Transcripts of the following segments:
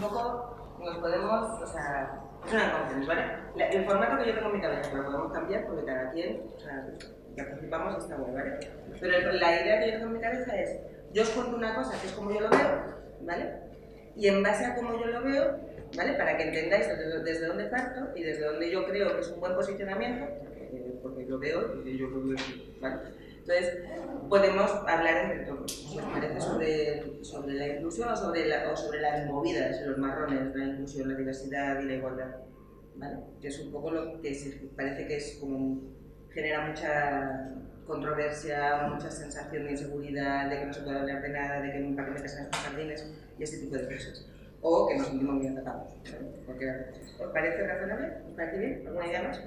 poco nos podemos, o sea, es una conferencia, ¿vale? El formato que yo tengo en mi cabeza lo podemos cambiar porque cada quien, o sea, que participamos está bueno, ¿vale? Pero la idea que yo tengo en mi cabeza es, yo os cuento una cosa que es como yo lo veo, ¿vale? Y en base a cómo yo lo veo, ¿vale? Para que entendáis desde dónde parto y desde dónde yo creo que es un buen posicionamiento, porque lo veo y yo creo que, ¿vale? Entonces, podemos hablar entre todos, si os parece, sobre la inclusión o sobre las movidas, los marrones, la inclusión, la diversidad y la igualdad, ¿vale? Que es un poco lo que parece que es como genera mucha controversia, mucha sensación de inseguridad, de que no se puede hablar de nada, de que nunca te metes en estos jardines y este tipo de cosas. O que nos sentimos muy atacados, ¿vale? ¿Os parece razonable? ¿Os parece bien? ¿Alguna idea más?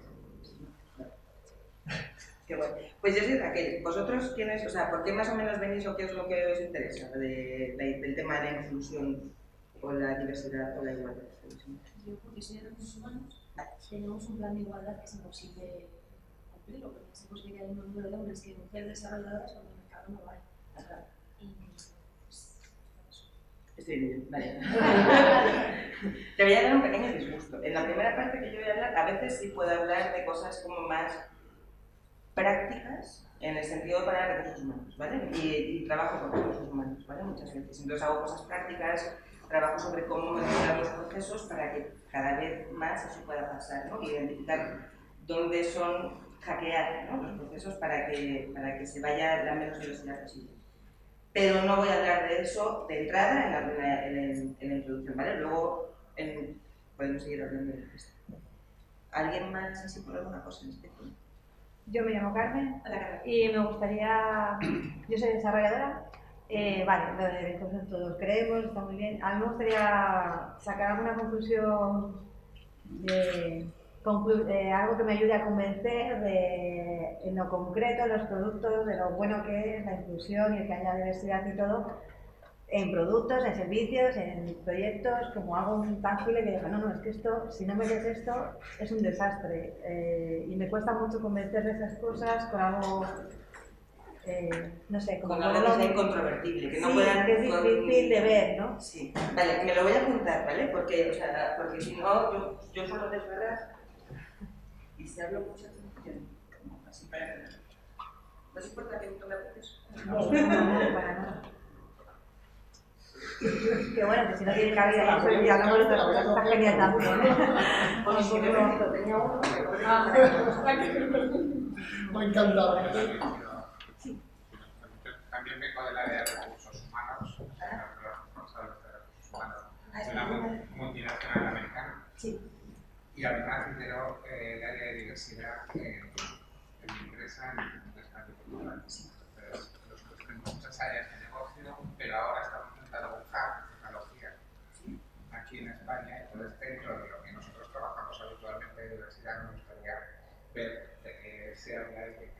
Qué bueno. Pues yo soy Raquel. ¿Vosotros quiénes, o sea, por qué más o menos venís o qué es lo que os interesa del tema de la inclusión o la diversidad o la igualdad? Yo, porque soy de recursos humanos, tenemos un plan de igualdad que es imposible cumplirlo, porque es imposible que haya un número de hombres que mujeres desarrolladoras cuando el mercado no vale. Y pues, estoy bien, vale. Te voy a dar un pequeño disgusto. En la primera parte que yo voy a hablar, a veces sí puedo hablar de cosas como más prácticas en el sentido para recursos humanos, ¿vale? Y trabajo con recursos humanos, ¿vale? Muchas veces. Entonces hago cosas prácticas, trabajo sobre cómo mejorar los procesos para que cada vez más eso pueda pasar, ¿no? Identificar dónde son, hackear, ¿no? Los procesos para que se vaya la menos diversidad posible. Pero no voy a hablar de eso de entrada en la introducción, ¿vale? Luego podemos seguir hablando de esto. ¿Alguien más así por alguna cosa en especial? Yo me llamo Carmen. Hola, Carmen. Y me gustaría, yo soy desarrolladora, vale, lo de derechos todos creemos, está muy bien. A mí me gustaría sacar alguna conclusión de algo que me ayude a convencer en lo concreto, los productos, de lo bueno que es la inclusión y el que haya diversidad y todo, en productos, en servicios, en proyectos, como algo tangible que diga, no, es que esto, si no me des esto, es un desastre. Y me cuesta mucho convencer de esas cosas con algo, no sé, como... Con algo que sea incontrovertible, que no puedan... que es difícil de ver, ¿no? Sí, vale, me lo voy a apuntar, ¿vale? Porque si no, yo solo desbarrar y si hablo mucho, así para nada. ¿No os importa que me tome apuntes? No, para nada. Que bueno, que si no tiene cabida eso y hablamos de otras cosas, está genial también. Tenía uno. Me ha encantado. También vengo del área de recursos humanos, responsable de recursos humanos de una multinacional americana. Sí. Y además lidero el área de diversidad en mi empresa en España y Portugal. Entonces, nosotros tenemos muchas áreas de negocio, pero ahora estamos intentando buscar tecnología aquí en España. Entonces, dentro de lo que nosotros trabajamos habitualmente de diversidad, nos gustaría ver de que se habla y de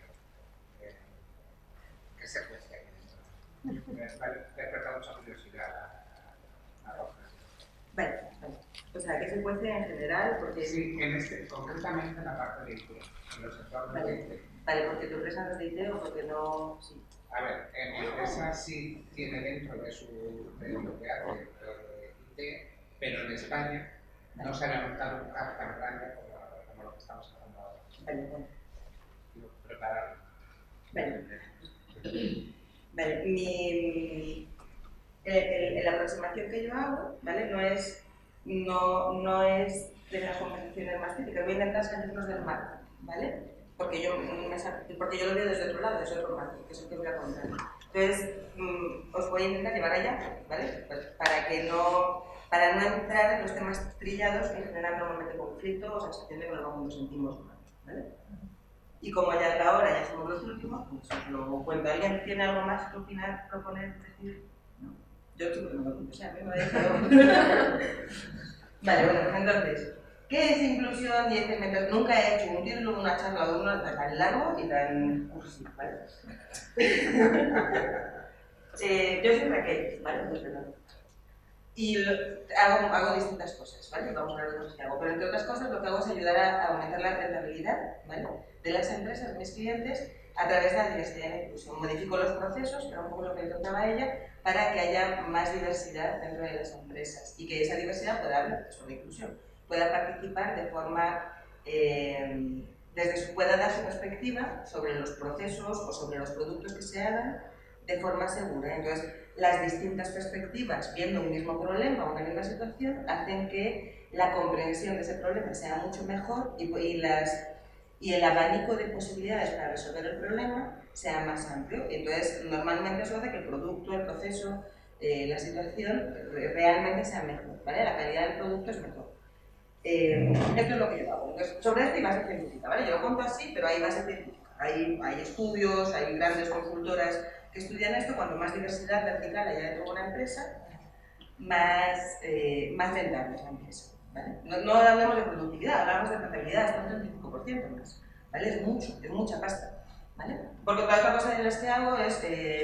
que se cueste aquí dentro. Me ha despertado mucha curiosidad a Roja. Vale. O sea, que se cuece en general, porque... Sí, concretamente en la parte de IT, en los sectores de IT. Vale, porque tu empresa no es de IT o porque no... Sí. A ver, mi empresa sí tiene dentro de lo que hace IT, pero en España no se ha levantado un gap tan grande como lo que estamos haciendo ahora. Vale, vale. Quiero prepararlo. Vale. La aproximación que yo hago, ¿vale? No es de las conversaciones más típicas. Voy a intentar salirnos del marco, ¿vale? Porque yo lo veo desde otro lado, desde otro marco, que es el que voy a contar. Entonces, os voy a intentar llevar allá, ¿vale? Pues para no entrar en los temas trillados que generan normalmente conflicto o sensación de que nos sentimos mal, ¿vale? Y como ya ahora ya somos los últimos, pues os lo cuento. ¿Alguien tiene algo más que opinar, proponer, decir? No. Yo estoy que no lo o sea, a mí me ha dicho... Vale, bueno, entonces, ¿qué es inclusión y este? Nunca he hecho un título, una charla de uno tan largo y tan cursi, ¿vale? Yo soy Raquel, ¿vale? Y hago distintas cosas, ¿vale? Vamos a ver las cosas que hago. Pero entre otras cosas, lo que hago es ayudar a aumentar la rentabilidad, ¿vale? De las empresas, de mis clientes, a través de la diversidad y la inclusión. Modifico los procesos, que era un poco lo que le tocaba a ella, para que haya más diversidad dentro de las empresas y que esa diversidad pueda hablar sobre inclusión, pueda participar de forma, pueda dar su perspectiva sobre los procesos o sobre los productos que se hagan de forma segura. Entonces, las distintas perspectivas, viendo un mismo problema o una misma situación, hacen que la comprensión de ese problema sea mucho mejor y el abanico de posibilidades para resolver el problema sea más amplio. Entonces, normalmente eso hace que el producto, el proceso, la situación realmente sea mejor, ¿vale? La calidad del producto es mejor. Esto es lo que yo hago. Entonces, sobre esto hay base científica, ¿vale? Yo lo cuento así, pero hay base científica. Hay estudios, hay grandes consultoras que estudian esto. Cuanto más diversidad vertical haya dentro de una empresa, más rentable es la empresa, ¿vale? No hablamos de productividad, hablamos de rentabilidad, está un 35% más, ¿vale? Es mucho, es mucha pasta, ¿vale? Porque otra cosa de las que hago es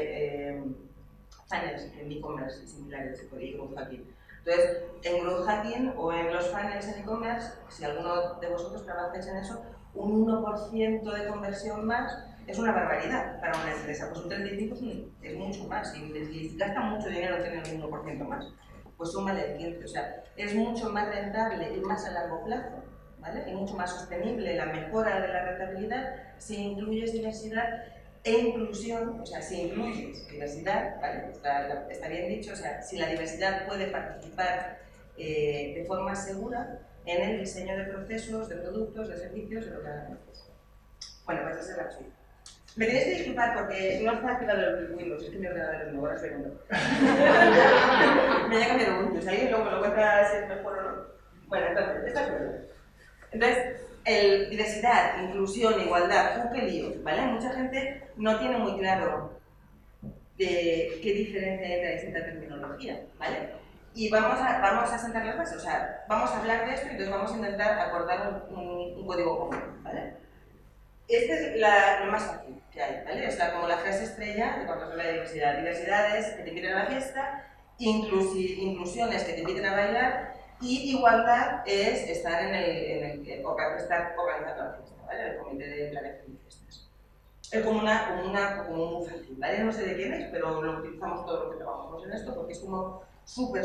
funnels en e-commerce similares, y growth hacking. Entonces, en growth hacking o en los funnels en e-commerce, si alguno de vosotros trabajáis en eso, un 1% de conversión más es una barbaridad para una empresa. Pues un 35% es mucho más. Si gasta mucho dinero en tener un 1% más, pues súmale el 15%. O sea, es mucho más rentable y más a largo plazo, ¿vale? Y mucho más sostenible la mejora de la rentabilidad si incluyes diversidad e inclusión. O sea, si incluyes diversidad, ¿vale? Está bien dicho, o sea, si la diversidad puede participar de forma segura en el diseño de procesos, de productos, de servicios, de lo que hagan. Bueno, pues esa es la suya. Me tenéis que disculpar porque no está activado el Windows, es que mi ordenador es nuevo, ahora estoy viendo. Me haya cambiado Windows, ahí luego me lo cuenta si es mejor o no. Bueno, entonces, esta es buena. Entonces, diversidad, inclusión, igualdad, qué lío, ¿vale? Mucha gente no tiene muy claro de qué diferencia hay entre distinta terminología, ¿vale? Y vamos a sentar las bases, o sea, vamos a hablar de esto y entonces vamos a intentar acordar un código común, ¿vale? Esta es lo más fácil que hay, ¿vale? Es como la frase estrella de cuando se habla de diversidad. Diversidad es que te inviten a la fiesta, inclusión es que te inviten a bailar y igualdad es estar estar organizando la fiesta, ¿vale? El comité de planeación de fiestas. Es como muy fácil, ¿vale? No sé de quién es, pero lo utilizamos todos los que trabajamos en esto porque es como súper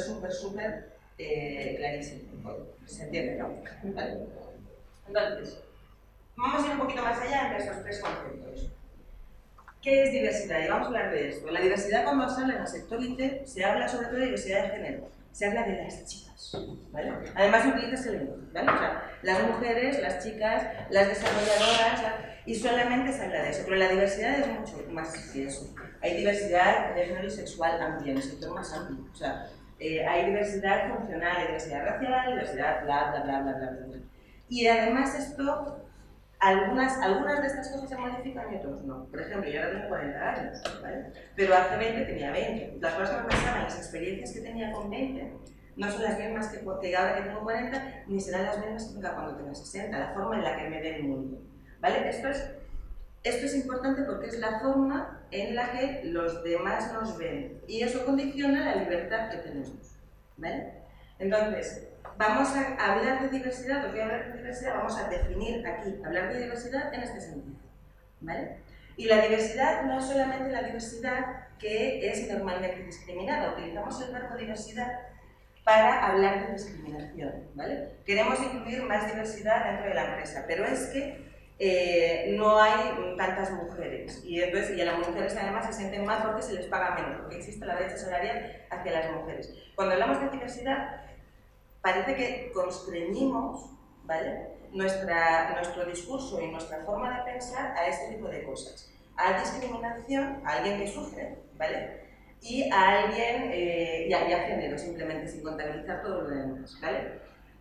clarísimo. Se entiende, ¿no? ¿Vale? Entonces, vamos a ir un poquito más allá entre estos tres conceptos. ¿Qué es diversidad? Y vamos a hablar de esto. La diversidad, cuando se habla en el sector IT, se habla sobre todo de diversidad de género. Se habla de las chicas, ¿vale? Además se utiliza ese lenguaje, ¿vale? O sea, las mujeres, las chicas, las desarrolladoras, y solamente se habla de eso. Pero la diversidad es mucho más que eso. Hay diversidad de género y sexual amplia, en el sector más amplio. O sea, hay diversidad funcional, hay diversidad racial, diversidad bla. Y además esto... Algunas de estas cosas se modifican y otras no. Por ejemplo, yo ahora tengo 40 años, ¿vale? Pero hace 20 tenía 20. Las cosas que me pasaban, las experiencias que tenía con 20, no son las mismas que ahora que tengo 40, ni serán las mismas que tenga cuando tenga 60, la forma en la que me ve el mundo, ¿vale? Esto es importante porque es la forma en la que los demás nos ven y eso condiciona la libertad que tenemos, ¿vale? Entonces, vamos a hablar de diversidad, os voy a hablar de diversidad, vamos a definir aquí, hablar de diversidad en este sentido, ¿vale? Y la diversidad no es solamente la diversidad que es normalmente discriminada, utilizamos el verbo diversidad para hablar de discriminación, ¿vale? Queremos incluir más diversidad dentro de la empresa, pero es que no hay tantas mujeres y a las mujeres además se sienten mal porque se les paga menos, porque existe la brecha salarial hacia las mujeres. Cuando hablamos de diversidad, parece que constreñimos, ¿vale? Nuestro discurso y nuestra forma de pensar a este tipo de cosas. A discriminación, a alguien que sufre, ¿vale? Y a alguien, y a género, simplemente, sin contabilizar todo lo demás, ¿vale?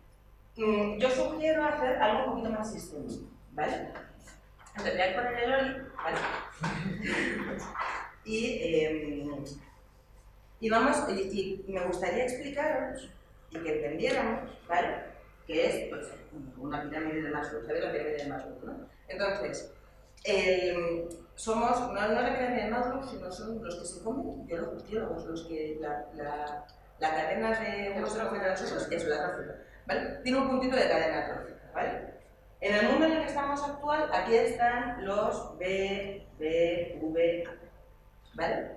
Yo sugiero hacer algo un poquito más sistémico, ¿vale? Entonces voy a poner el oli, ¿vale? Y me gustaría explicaros y que entendiéramos, ¿vale? Que es pues, una pirámide de Maslow, ¿sabéis la pirámide de Maslow, no? Entonces, somos, no es la pirámide de Maslow, sino son los que se comen, biólogos, los que la cadena de unos tróficos, eso, la trófica, ¿vale? Tiene un puntito de cadena trófica, ¿vale? En el mundo en el que estamos actual, aquí están los B, BVA, ¿vale?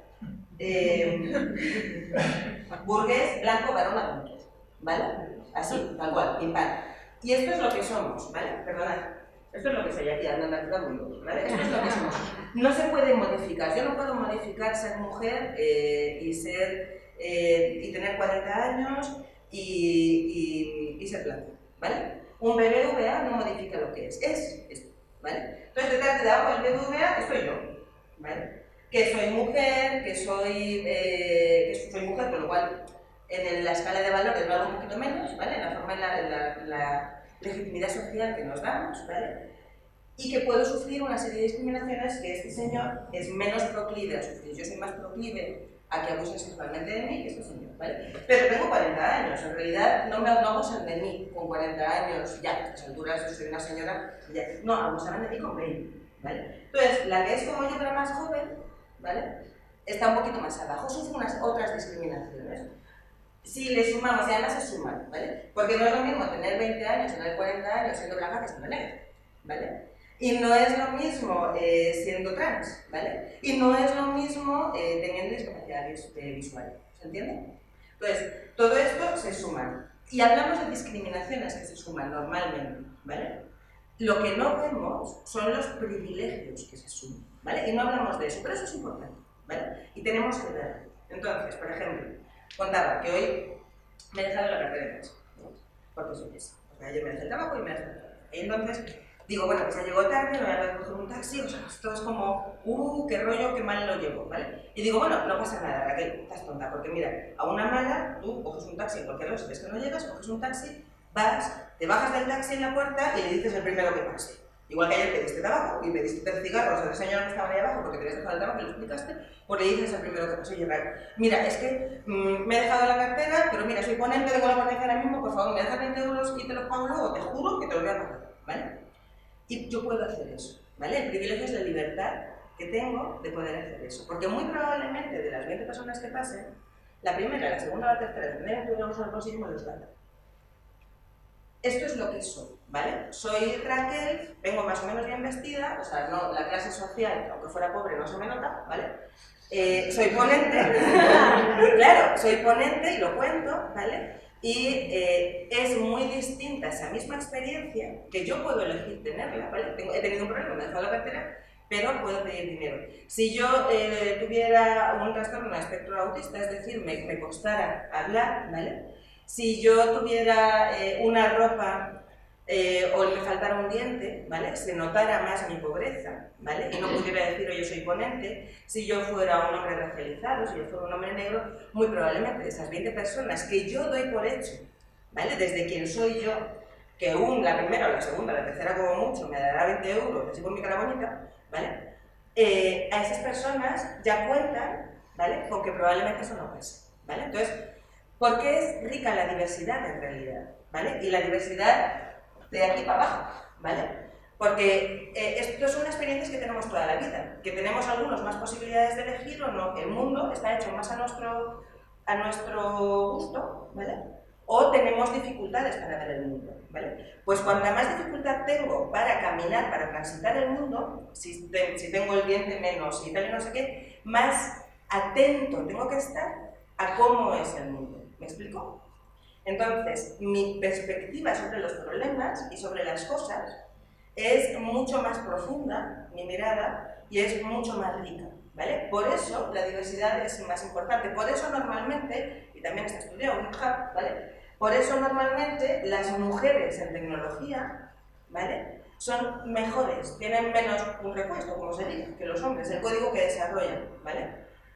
Burgués, blanco, varón, adulto, ¿vale? Así, tal cual, impar. Y esto es lo que somos, ¿vale? Perdonad. Esto es lo que soy aquí, ando natural, ¿vale? Esto es lo que somos. No se puede modificar. Yo no puedo modificar ser mujer y tener 40 años y ser blanca, ¿vale? Un BBVA no modifica lo que es esto, ¿vale? Entonces detrás de abajo del BBVA estoy yo, ¿vale? Que soy mujer, que soy mujer, con lo cual en la escala de valores lo hago un poquito menos, ¿vale? En la forma, en la legitimidad social que nos damos, ¿vale? Y que puedo sufrir una serie de discriminaciones que este señor es menos proclive a sufrir. Yo soy más proclive a que abusen sexualmente de mí que este señor, ¿vale? Pero tengo 40 años, en realidad no abusan de mí con 40 años, ya, a estas alturas yo soy una señora, ya, no, abusaban de mí con 20, ¿vale? Entonces, la que es como yo, pero más joven, ¿vale? Está un poquito más abajo, sufre unas otras discriminaciones. Si le sumamos, y además se suman, ¿vale? Porque no es lo mismo tener 20 años, tener 40 años siendo blanca que siendo negra, ¿vale? Y no es lo mismo siendo trans, ¿vale? Y no es lo mismo teniendo discapacidad visual, ¿se entiende? Entonces, todo esto se suma. Y hablamos de discriminaciones que se suman normalmente, ¿vale? Lo que no vemos son los privilegios que se suman, ¿vale? Y no hablamos de eso, pero eso es importante, ¿vale? Y tenemos que verlo. Entonces, por ejemplo, contaba que hoy me he dejado la cartera en casa, ¿no? Porque soy esa. O sea, ayer me dejé el trabajo y me dejé el trabajo. Y entonces digo, bueno, pues ya llegó tarde, me voy a coger un taxi, o sea, esto es como, qué rollo, qué mal lo llevo, ¿vale? Y digo, bueno, no pasa nada, Raquel, estás tonta, porque mira, a una mala, tú coges un taxi en cualquier lado, si ves que no llegas, coges un taxi, vas, te bajas del taxi en la puerta y le dices el primero que pase. Igual que ayer pediste tabaco y pediste 3 cigarros al señor que estaba ahí abajo porque te habías dejado el tabaco y lo explicaste, pues le dices al primero que pase, oye, mira, es que me he dejado la cartera, pero mira, soy ponente de la ponencia ahora mismo, por favor, me das 20 euros y te los pago luego, te juro que te los voy a pagar, ¿vale? Y yo puedo hacer eso, ¿vale? El privilegio es la libertad que tengo de poder hacer eso, porque muy probablemente de las 20 personas que pasen, la primera, la segunda o la tercera tendrán que tuviéramos al bolsillo y me los dan. Esto es lo que soy, ¿vale? Soy Raquel, vengo más o menos bien vestida, o sea, no, la clase social, aunque fuera pobre, no se me nota, ¿vale? Soy ponente, claro, soy ponente y lo cuento, ¿vale? Y es muy distinta esa misma experiencia, que yo puedo elegir tenerla, ¿vale? He tenido un problema, me he dejado la cartera, pero puedo pedir dinero. Si yo tuviera un trastorno de espectro autista, es decir, me costara hablar, ¿vale? Si yo tuviera una ropa o me faltara un diente, ¿vale? Se notara más mi pobreza, ¿vale? Y no pudiera decir, oye, soy ponente. Si yo fuera un hombre racializado, si yo fuera un hombre negro, muy probablemente de esas 20 personas que yo doy por hecho, ¿vale? Desde quién soy yo, que la primera o la segunda, la tercera como mucho, me dará 20 euros, así con mi cara bonita, ¿vale? A esas personas ya cuentan, ¿vale? Con que probablemente eso no pase, ¿vale? Entonces, ¿por qué es rica la diversidad en realidad? ¿Vale? Y la diversidad de aquí para abajo, ¿vale? Porque esto son experiencias que tenemos toda la vida, que tenemos algunos más posibilidades de elegir o no, el mundo está hecho más a nuestro gusto, ¿vale? O tenemos dificultades para ver el mundo, ¿vale? Pues cuanta más dificultad tengo para caminar, para transitar el mundo, si tengo el diente menos y tal y no sé qué, más atento tengo que estar a cómo es el mundo. ¿Me explico? Entonces, mi perspectiva sobre los problemas y sobre las cosas es mucho más profunda, mi mirada, y es mucho más rica, ¿vale? Por eso la diversidad es más importante. Por eso normalmente, y también está estudiado en GitHub, ¿vale? Por eso normalmente las mujeres en tecnología, ¿vale? Son mejores, tienen menos un repuesto, como se dice, que los hombres, el código que desarrollan, ¿vale?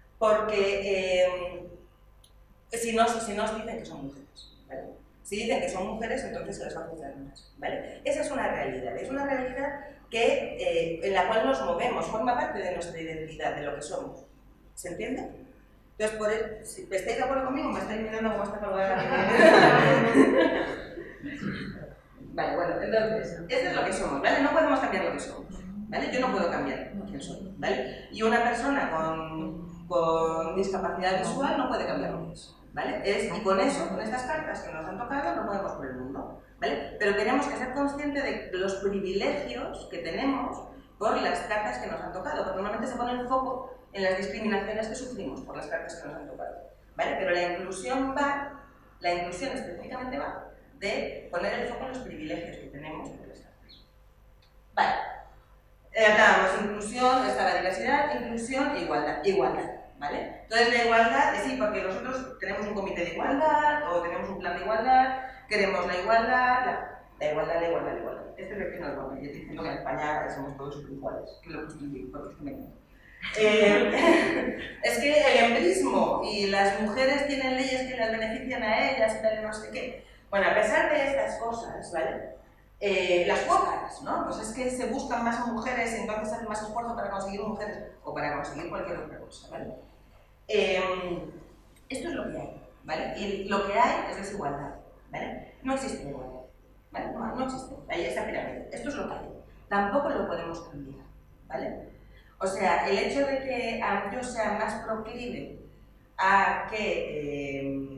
Porque si no dicen que son mujeres, ¿vale? Si dicen que son mujeres, entonces se les va a juzgar más, ¿vale? Esa es una realidad que, en la cual nos movemos, forma parte de nuestra identidad, de lo que somos. ¿Se entiende? Entonces, si estáis de acuerdo conmigo, me estáis mirando como está colgada la vida. Vale, bueno, entonces, esto es lo que somos, ¿vale? No podemos cambiar lo que somos, ¿vale? Yo no puedo cambiar quién soy, ¿vale? Y una persona con discapacidad visual no puede cambiar lo que es, ¿vale? Y con eso, con estas cartas que nos han tocado, no podemos por el mundo, ¿vale? Pero tenemos que ser conscientes de los privilegios que tenemos por las cartas que nos han tocado, porque normalmente se pone el foco en las discriminaciones que sufrimos por las cartas que nos han tocado, ¿vale? Pero la inclusión específicamente va de poner el foco en los privilegios que tenemos por las cartas. Vale. Hablábamos inclusión, está la diversidad, inclusión e igualdad, ¿vale? Entonces la igualdad es sí, porque nosotros tenemos un comité de igualdad o tenemos un plan de igualdad, queremos la igualdad. Este es el que nos va a ir diciendo que en España somos todos iguales, que lo construimos, es que el embrismo y las mujeres tienen leyes que las benefician a ellas y tal, no sé qué. Bueno, a pesar de estas cosas, ¿vale? Las cuotas, ¿no? Pues es que se buscan más mujeres y entonces hacen más esfuerzo para conseguir mujeres o para conseguir cualquier otra cosa, ¿vale? Esto es lo que hay, ¿vale? Y lo que hay es desigualdad, ¿vale? No existe igualdad, ¿vale? No existe, ahí está pirámide, esto es lo que hay. Tampoco lo podemos cambiar, ¿vale? O sea, el hecho de que yo sea más proclive a que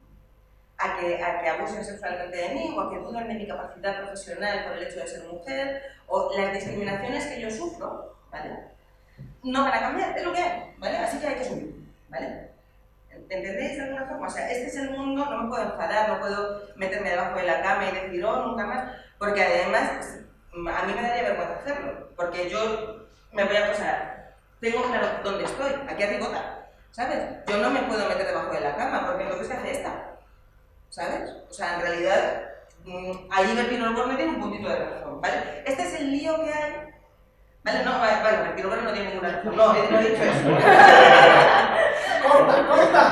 abusen sexualmente de mí o a que dudan de mi capacidad profesional por el hecho de ser mujer o las discriminaciones que yo sufro, ¿vale? No van a cambiar, es lo que hay, ¿vale? Así que hay que subir, ¿vale? ¿Entendéis de alguna forma? O sea, este es el mundo, no me puedo enfadar, no puedo meterme debajo de la cama y decir, oh, nunca más, porque además a mí me daría vergüenza hacerlo, porque yo me voy a pasar, tengo claro dónde estoy, aquí arribota, ¿sabes? Yo no me puedo meter debajo de la cama porque entonces se hace esta. ¿Sabes? O sea, en realidad, ahí Bertino Osborne tiene un puntito de razón, ¿vale? Este es el lío que hay, ¿vale? No, vale, Bertino Osborne no tiene ninguna razón, no he dicho eso. ¡Corta!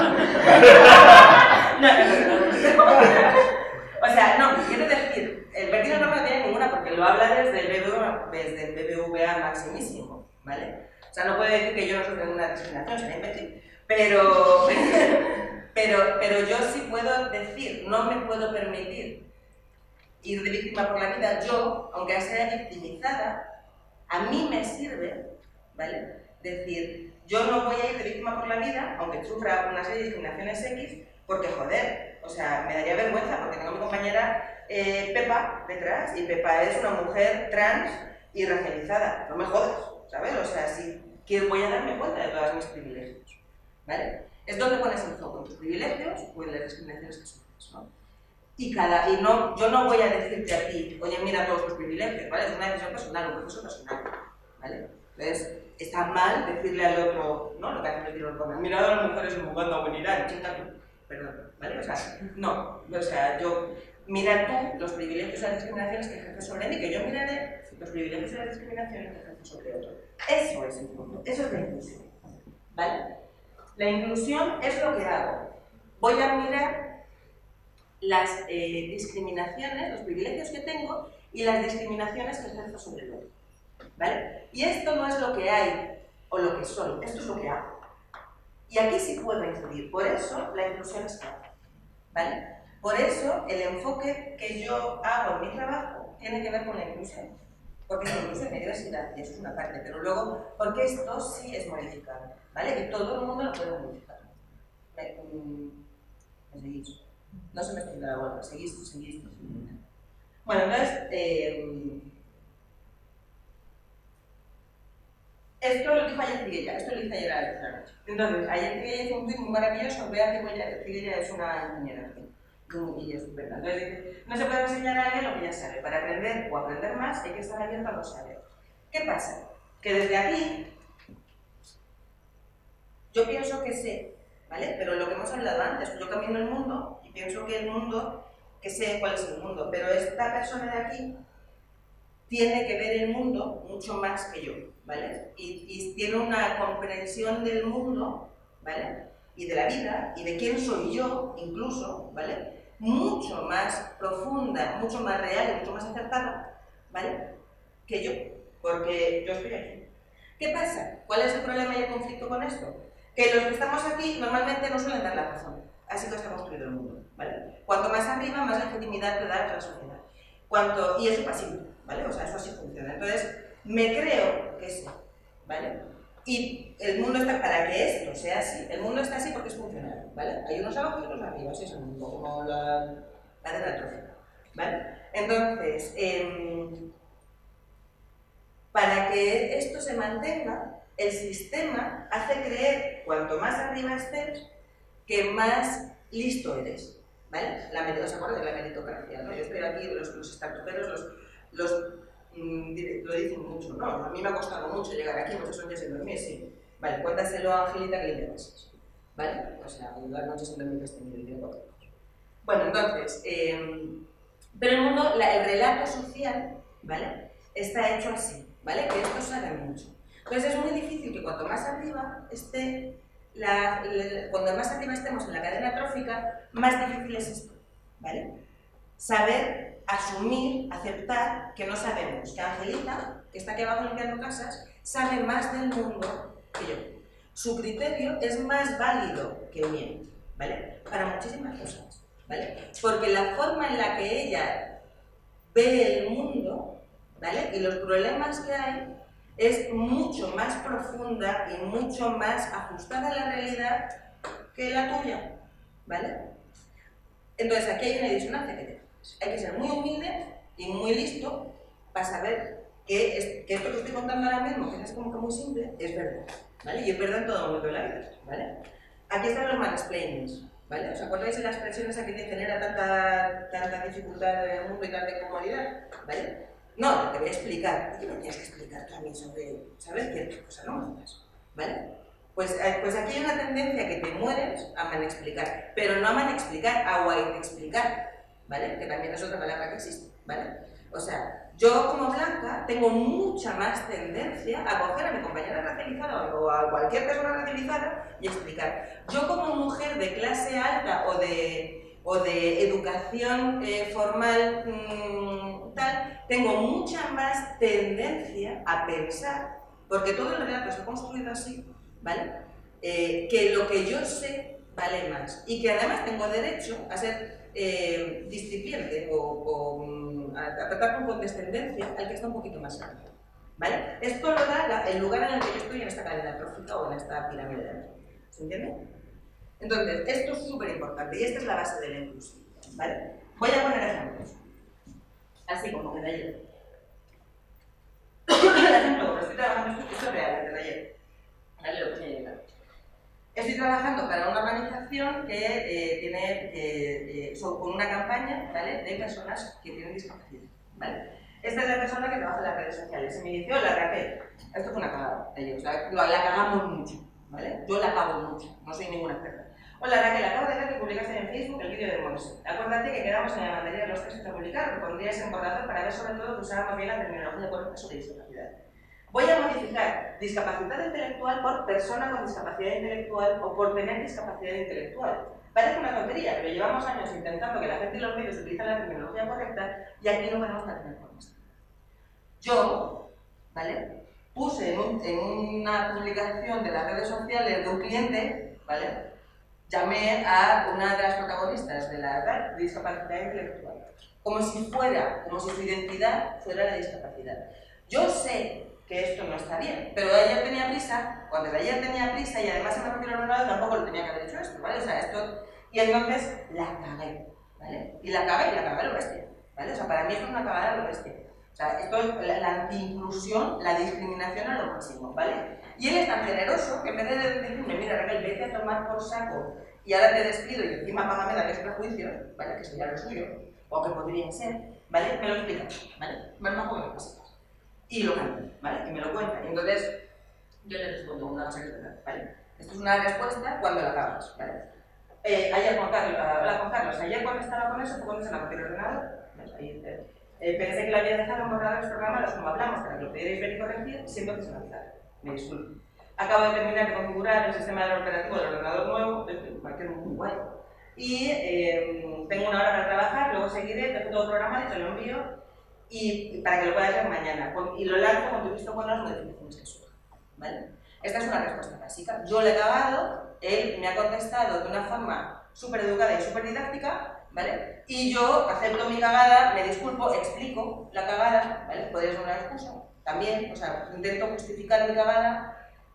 O sea, no, quiero decir, el Bertino Osborne no tiene ninguna porque lo habla desde el BBVA maximísimo, ¿vale? O sea, no puede decir que yo no sufro ninguna discriminación, será imbécil, pero yo sí puedo decir, no me puedo permitir ir de víctima por la vida. Yo, aunque sea victimizada, a mí me sirve, ¿vale? Decir, yo no voy a ir de víctima por la vida, aunque sufra una serie de discriminaciones X, porque joder, o sea, me daría vergüenza porque tengo a mi compañera Pepa detrás y Pepa es una mujer trans y racializada. No me jodas, ¿sabes? O sea, sí que voy a darme cuenta de todos mis privilegios, ¿vale? Es donde pones el foco, en tus privilegios o en las discriminaciones que sufres, ¿no? Yo no voy a decirte a ti, oye, mira todos tus privilegios, ¿vale? Es una decisión personal, un proceso personal, ¿vale? Entonces, está mal decirle al otro, ¿no? Lo que hacen los tiros con mira a las mujeres en Uganda o en Irán, chíngate, perdón, ¿vale? O sea, no, o sea, mira tú los privilegios y las discriminaciones que ejerces sobre mí, que yo miraré los privilegios y las discriminaciones que ejerces sobre otro. Eso es el mundo, eso es la inclusión, ¿vale? La inclusión es lo que hago. Voy a mirar las discriminaciones, los privilegios que tengo y las discriminaciones que ejerzo sobre el otro, ¿vale? Y esto no es lo que hay o lo que soy, esto es lo que hago. Y aquí sí puedo incidir, por eso la inclusión es clave, ¿vale? Por eso el enfoque que yo hago en mi trabajo tiene que ver con la inclusión, porque es inclusión y diversidad, y eso es una parte, pero luego, porque esto sí es modificable, ¿vale? Que todo el mundo lo puede modificar. ¿Me seguís? No se me está yendo la bola, seguís. Bueno, entonces, esto lo dijo ayer Ciguella, esto lo hice ayer a la noche. Entonces, ayer Ciguella hizo un tweet muy maravilloso, vea que Ciguella es una ingeniera, y es estupenda. Entonces dice, no se puede enseñar a alguien lo que ya sabe, para aprender o aprender más hay que estar abierto a no saber. ¿Qué pasa? Que desde aquí, yo pienso que sé, ¿vale? Pero lo que hemos hablado antes, yo camino el mundo y pienso que el mundo, que sé cuál es el mundo, pero esta persona de aquí tiene que ver el mundo mucho más que yo, ¿vale? Y tiene una comprensión del mundo, ¿vale? Y de la vida, y de quién soy yo, incluso, ¿vale? Mucho más profunda, mucho más real y mucho más acertada, ¿vale? Que yo, porque yo estoy aquí. ¿Qué pasa? ¿Cuál es el problema y el conflicto con esto? Que los que estamos aquí normalmente no suelen dar la razón. Así que está construido el mundo, ¿vale? Cuanto más arriba, más legitimidad te da a la sociedad. Y eso es pasivo, ¿vale? O sea, eso así funciona. Entonces, me creo que sí, ¿vale? Y el mundo está, para que esto sea así, el mundo está así porque es funcional, ¿vale? Hay unos abajo y otros arriba, así es el mundo, como la cadena trófica, ¿vale? Entonces, para que esto se mantenga, el sistema hace creer, cuanto más arriba estés, que más listo eres, ¿vale? ¿Os acordáis de la meritocracia? ¿No? Yo estoy aquí, los estatuteros lo dicen mucho, ¿no? A mí me ha costado mucho llegar aquí, muchas noches sin dormir, sí. Vale, cuéntaselo a Angelita que limpia mesas, ¿vale? O sea, las noches sin dormir que estén viviendo. Bueno, entonces, pero el mundo, el relato social, ¿vale? Está hecho así, ¿vale? Que esto sabe mucho. Entonces es muy difícil que cuanto más arriba esté, cuando más arriba estemos en la cadena trófica, más difícil es esto, ¿vale? Saber, asumir, aceptar que no sabemos, que Angelita, que está aquí abajo limpiando casas, sabe más del mundo que yo. Su criterio es más válido que el mío, ¿vale? Para muchísimas cosas, ¿vale? Porque la forma en la que ella ve el mundo, ¿vale? Y los problemas que hay es mucho más profunda y mucho más ajustada a la realidad que la tuya, ¿vale? Entonces aquí hay una disonancia que tenemos. Hay que ser muy humilde y muy listo para saber que esto que estoy contando ahora mismo, que es como que muy simple, es verdad, ¿vale? Y es verdad en todo momento de la vida, ¿vale? Aquí están los mansplainings, ¿vale? ¿Os acordáis de la expresión esa que te genera tanta dificultad en el mundo y tanta incomodidad? ¿Vale? No, te voy a explicar. ¿Y qué me tienes que explicar tú a mí sobre, ¿sabes? Ciertas cosas, no me jodas, ¿vale? Pues aquí hay una tendencia que te mueres a manexplicar, pero no a manexplicar, a guaitexplicar, ¿vale? Que también es otra palabra que existe, ¿vale? O sea, yo como blanca tengo mucha más tendencia a coger a mi compañera racializada o a cualquier persona racializada y explicar. Yo como mujer de clase alta o de educación formal tal, tengo mucha más tendencia a pensar, porque todo el relato se ha construido así, ¿vale? Que lo que yo sé vale más y que además tengo derecho a ser discipliente o a tratar con condescendencia al que está un poquito más alto, ¿vale? Esto lo da el lugar en el que yo estoy en esta cadena trófica o en esta pirámide de energía, ¿se entiende? Entonces, esto es súper importante y esta es la base de la inclusión, ¿vale? Voy a poner ejemplos, así como que de ayer. El ejemplo, como estoy trabajando, esto es real, de ayer, ¿vale? Lo que se llega. Estoy trabajando para una organización que tiene, con una campaña, ¿vale? De personas que tienen discapacidad, ¿vale? Esta es la persona que trabaja en las redes sociales. Se me dice, hola Raquel, esto fue una cagada de ellos, la cagamos mucho, ¿vale? Yo la cago mucho, no soy ninguna experta. Hola Raquel, acabo de ver que publicaste en Facebook el vídeo de Monse. Acuérdate que quedamos en la materia de los textos a publicar, que pondrías en borrador para ver sobre todo que usáramos bien la terminología correcta sobre discapacidad. Voy a modificar discapacidad intelectual por persona con discapacidad intelectual o por tener discapacidad intelectual. Parece una tontería, pero llevamos años intentando que la gente y los medios utilicen la terminología correcta y aquí no ganamos la tener con esto. Yo, ¿vale? Puse en una publicación de las redes sociales de un cliente, ¿vale? Llamé a una de las protagonistas de la discapacidad intelectual, como si su identidad fuera la discapacidad. Yo sé que esto no está bien, pero ayer tenía prisa, cuando ayer tenía prisa y además se me rompió el ordenador, tampoco lo tenía que haber hecho esto, ¿vale? O sea, y entonces la cagué, ¿vale? Y la cagué a lo bestia, ¿vale? O sea, para mí esto es una cagada a lo bestia. O sea, esto es la anti-inclusión, la discriminación a lo máximo, ¿vale? Y él es tan generoso que en vez de decirme, mira Raquel, vete a tomar por saco y ahora te despido y encima págame daños y prejuicios, ¿vale? Que sería lo suyo, o que podría ser, ¿vale? Me lo explica, ¿vale? Más bajo que lo pasa. Y lo cambia, ¿vale? Y me lo cuenta. Y entonces yo le respondo una cosa que es verdad, ¿vale? Esto es una respuesta cuando la acabas, ¿vale? Ayer Juan Carlos, ayer cuando estaba con eso fue cuando se me rompió el ordenador. Pensé que lo había dejado en borradores programados como hablamos para que lo pudierais ver y corregir, siento que se me olvidaron. Me disculpo. Acabo de terminar de configurar el sistema operativo del ordenador nuevo, cualquier muy guay. Y tengo una hora para trabajar, luego seguiré, tengo todo programado y te lo envío y para que lo puedas ver mañana. Y lo lanzo con tu visto bueno a las modificaciones que surjan, ¿vale? Esta es una respuesta básica. Yo le he acabado, él me ha contestado de una forma súper educada y súper didáctica, ¿vale? Y yo acepto mi cagada, me disculpo, explico la cagada, ¿vale? Podría ser una excusa también, o sea, intento justificar mi cagada,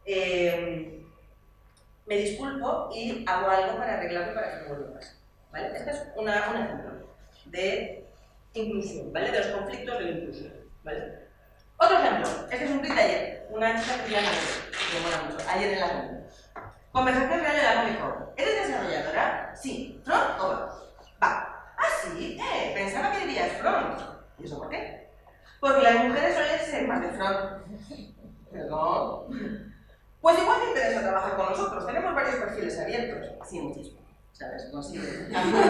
me disculpo y hago algo para arreglarlo para que no vuelva a pasar, ¿vale? Este es un ejemplo de inclusión, ¿vale? De los conflictos de la inclusión, ¿vale? Otro ejemplo, este es un tweet de ayer, una chica que se llama que me mola mucho, ayer en la reunión. Conversación real de la Comic Con. ¿Eres desarrolladora? Sí. ¿Front o back? Back. Ah, sí, pensaba que dirías front. ¿Y eso por qué? Porque las mujeres suelen ser más de front. Perdón. Pues igual te interesa trabajar con nosotros, tenemos varios perfiles abiertos. Sí, muchísimo. ¿Sabes? No sirve.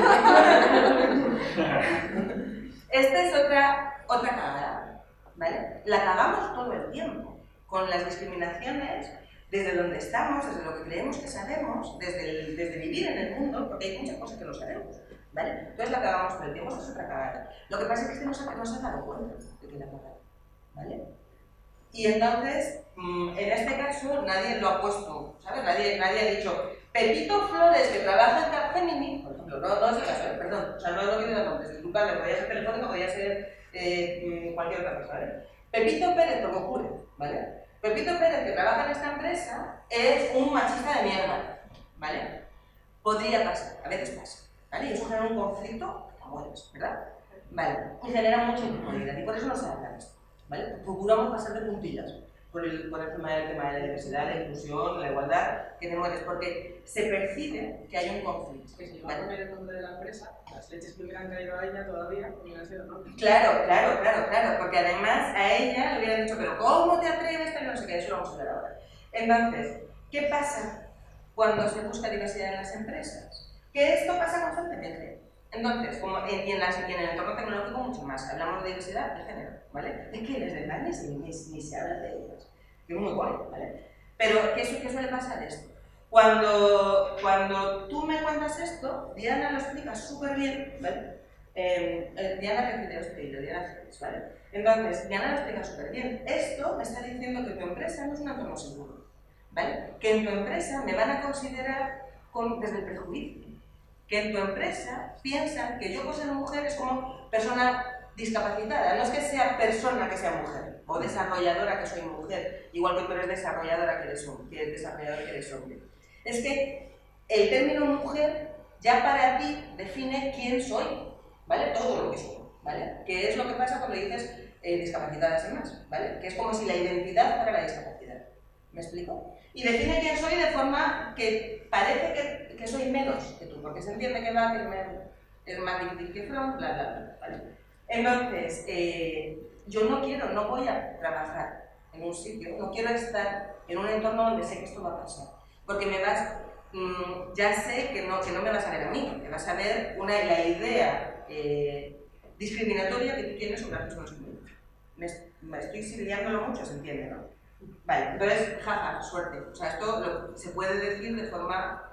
Esta es otra cagada, ¿vale? La cagamos todo el tiempo, con las discriminaciones, desde donde estamos, desde lo que creemos que sabemos, desde vivir en el mundo, porque hay muchas cosas que no sabemos, ¿vale? Entonces la cagamos todo el tiempo, esto es otra cagada. Lo que pasa es que este no se ha dado cuenta de que la cagada, ¿vale? Y entonces, en este caso, nadie lo ha puesto, ¿sabes? Nadie ha dicho, Pepito Flores, que trabaja en Capgemini, por ejemplo, no es el caso, perdón, o sea, no quiero dar nombres, disculpadme, podría ser telefónico, podría ser cualquier otra cosa, ¿vale? Pepito Pérez, lo que ocurre, ¿vale? Pepito Pérez, que trabaja en esta empresa, es un machista de mierda, ¿vale? Podría pasar, a veces pasa, ¿vale? Y eso genera un conflicto que te mueres, ¿verdad? Vale, y genera mucha incomodidad, y por eso no se habla de esto, ¿vale? Procuramos pasar de puntillas por el tema de la diversidad, la inclusión, la igualdad, que te mueres, porque se percibe que hay un conflicto. Que si yo me pongo en el nombre de la empresa, las leches que hubieran caído a ella todavía hubieran sido no. Claro, porque además a ella le hubieran dicho, pero ¿cómo te atreves? Y no sé qué, eso lo vamos a ver ahora. Entonces, ¿qué pasa cuando se busca diversidad en las empresas? Que esto pasa constantemente. Entonces, como en el entorno tecnológico mucho más, hablamos de diversidad de género, ¿vale? ¿De qué? Les de daños ni se habla de ellas, que es muy guay, ¿vale? Pero, ¿qué suele pasar esto? Cuando tú me cuentas esto, Diana lo explica súper bien, ¿vale? Diana recibe los pedidos, Diana Félix, ¿vale? Entonces, Diana lo explica súper bien. Esto me está diciendo que tu empresa no es un entorno seguro, ¿vale? Que en tu empresa me van a considerar desde el prejuicio. Que en tu empresa piensan que yo por ser mujer es como persona discapacitada. No es que sea persona que sea mujer, o desarrolladora que soy mujer, igual que tú eres desarrolladora que eres desarrollador que eres hombre. Es que el término mujer ya para ti define quién soy, ¿vale? Todo lo que soy, ¿vale? Que es lo que pasa cuando dices discapacitada sin más, ¿vale? Que es como si la identidad fuera la discapacidad. ¿Me explico? Y define quién soy de forma que parece que soy menos que tú, porque se entiende que es más difícil que Front, bla, bla, bla, ¿vale? Entonces, yo no voy a trabajar en un sitio, no quiero estar en un entorno donde sé que esto va a pasar, porque ya sé que no me vas a ver a mí, que vas a ver la idea discriminatoria que tú tienes sobre las personas como yo. Me estoy sirviéndolo mucho, se entiende, ¿no? Vale, entonces, jaja, suerte. O sea, esto se puede decir de forma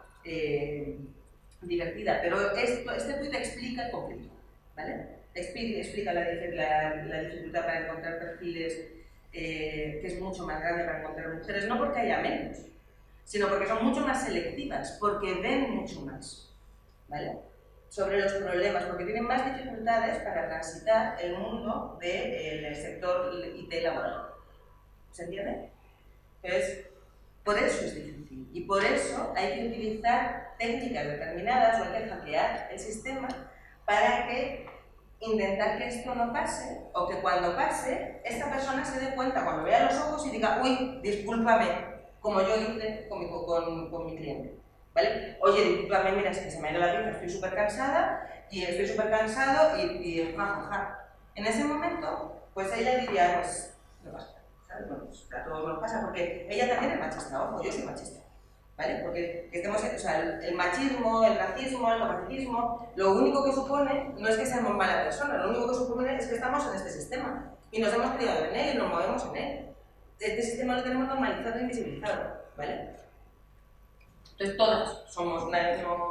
divertida, pero este tuit explica el conflicto, ¿vale? Explica la dificultad para encontrar perfiles, que es mucho más grande para encontrar mujeres, no porque haya menos, sino porque son mucho más selectivas, porque ven mucho más, ¿vale? Sobre los problemas, porque tienen más dificultades para transitar el mundo del sector IT laboral. ¿Se entiende? Entonces, por eso es difícil y por eso hay que utilizar técnicas determinadas o hay que hackear el sistema para intentar que esto no pase o que cuando pase, esta persona se dé cuenta cuando vea los ojos y diga, uy, discúlpame, como yo hice con mi cliente. ¿Vale? Oye, discúlpame, mira, es que se me ha ido la pinza, estoy súper cansada y estoy súper cansado y jajaja. En ese momento, pues ella diría, pues, no pasa. Bueno, pues a todos nos pasa, porque ella también es machista, ojo, yo soy machista, ¿vale? Porque el machismo, el racismo, el capacitismo, lo único que supone no es que seamos mala persona, lo único que supone es que estamos en este sistema y nos hemos criado en él y nos movemos en él. Este sistema lo tenemos normalizado e invisibilizado, ¿vale? Entonces todas somos, no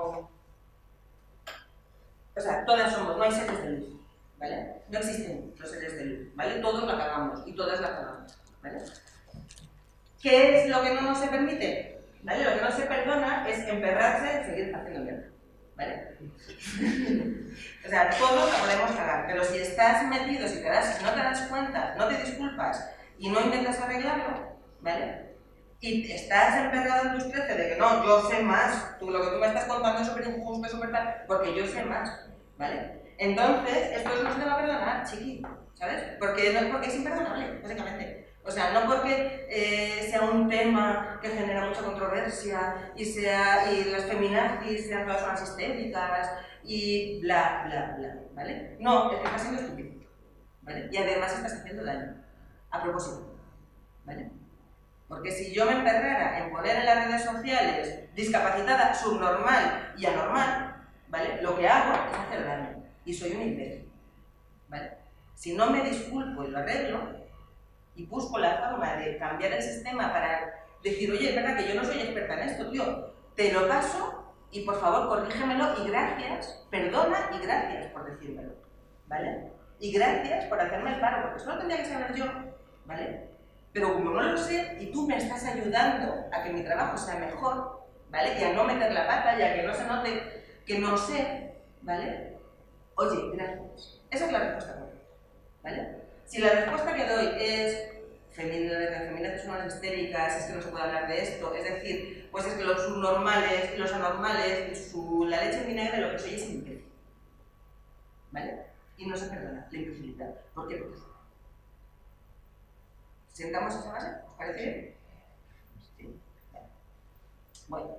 hay seres de luz, ¿vale? No existen los seres de luz, ¿vale? Todos la cagamos y todas la cagamos. ¿Vale? ¿Qué es lo que no se permite? ¿Vale? Lo que no se perdona es emperrarse y seguir haciendo mierda, ¿vale? O sea, todos la podemos cagar, pero si estás metido, si no te das cuenta, no te disculpas y no intentas arreglarlo, ¿vale? Y estás emperrado en tus 13 de que no, yo sé más, lo que tú me estás contando es súper injusto, es súper tal, porque yo sé más, ¿vale? Entonces, esto no se te va a perdonar, chiqui, ¿sabes? Porque es imperdonable, básicamente. O sea, no porque sea un tema que genera mucha controversia y las feminazis sean todas unas histéricas y bla, bla, bla, ¿vale? No, es que estás siendo estúpido, ¿vale? Y además estás haciendo daño, a propósito, ¿vale? Porque si yo me emperrara en poner en las redes sociales discapacitada, subnormal y anormal, ¿vale? Lo que hago es hacer daño y soy un imbécil, ¿vale? Si no me disculpo y lo arreglo y busco la forma de cambiar el sistema para decir, oye, es verdad que yo no soy experta en esto, tío, te lo paso y por favor corrígemelo y gracias, perdona y gracias por decírmelo, ¿vale? Y gracias por hacerme el paro, porque eso lo tendría que saber yo, ¿vale? Pero como no lo sé y tú me estás ayudando a que mi trabajo sea mejor, ¿vale? Y a no meter la pata y a que no se note que no sé, ¿vale? Oye, gracias. Esa es la respuesta correcta, ¿vale? Si la respuesta que doy es feminazis son unas histéricas, es que no se puede hablar de esto, es decir, pues es que los subnormales y los anormales, la leche en vinagre lo que soy es imbécil, ¿vale? Y no se perdona la imbecilidad. ¿Por qué? Porque ¿sentamos esa base? ¿Os parece bien? Sí. Bueno.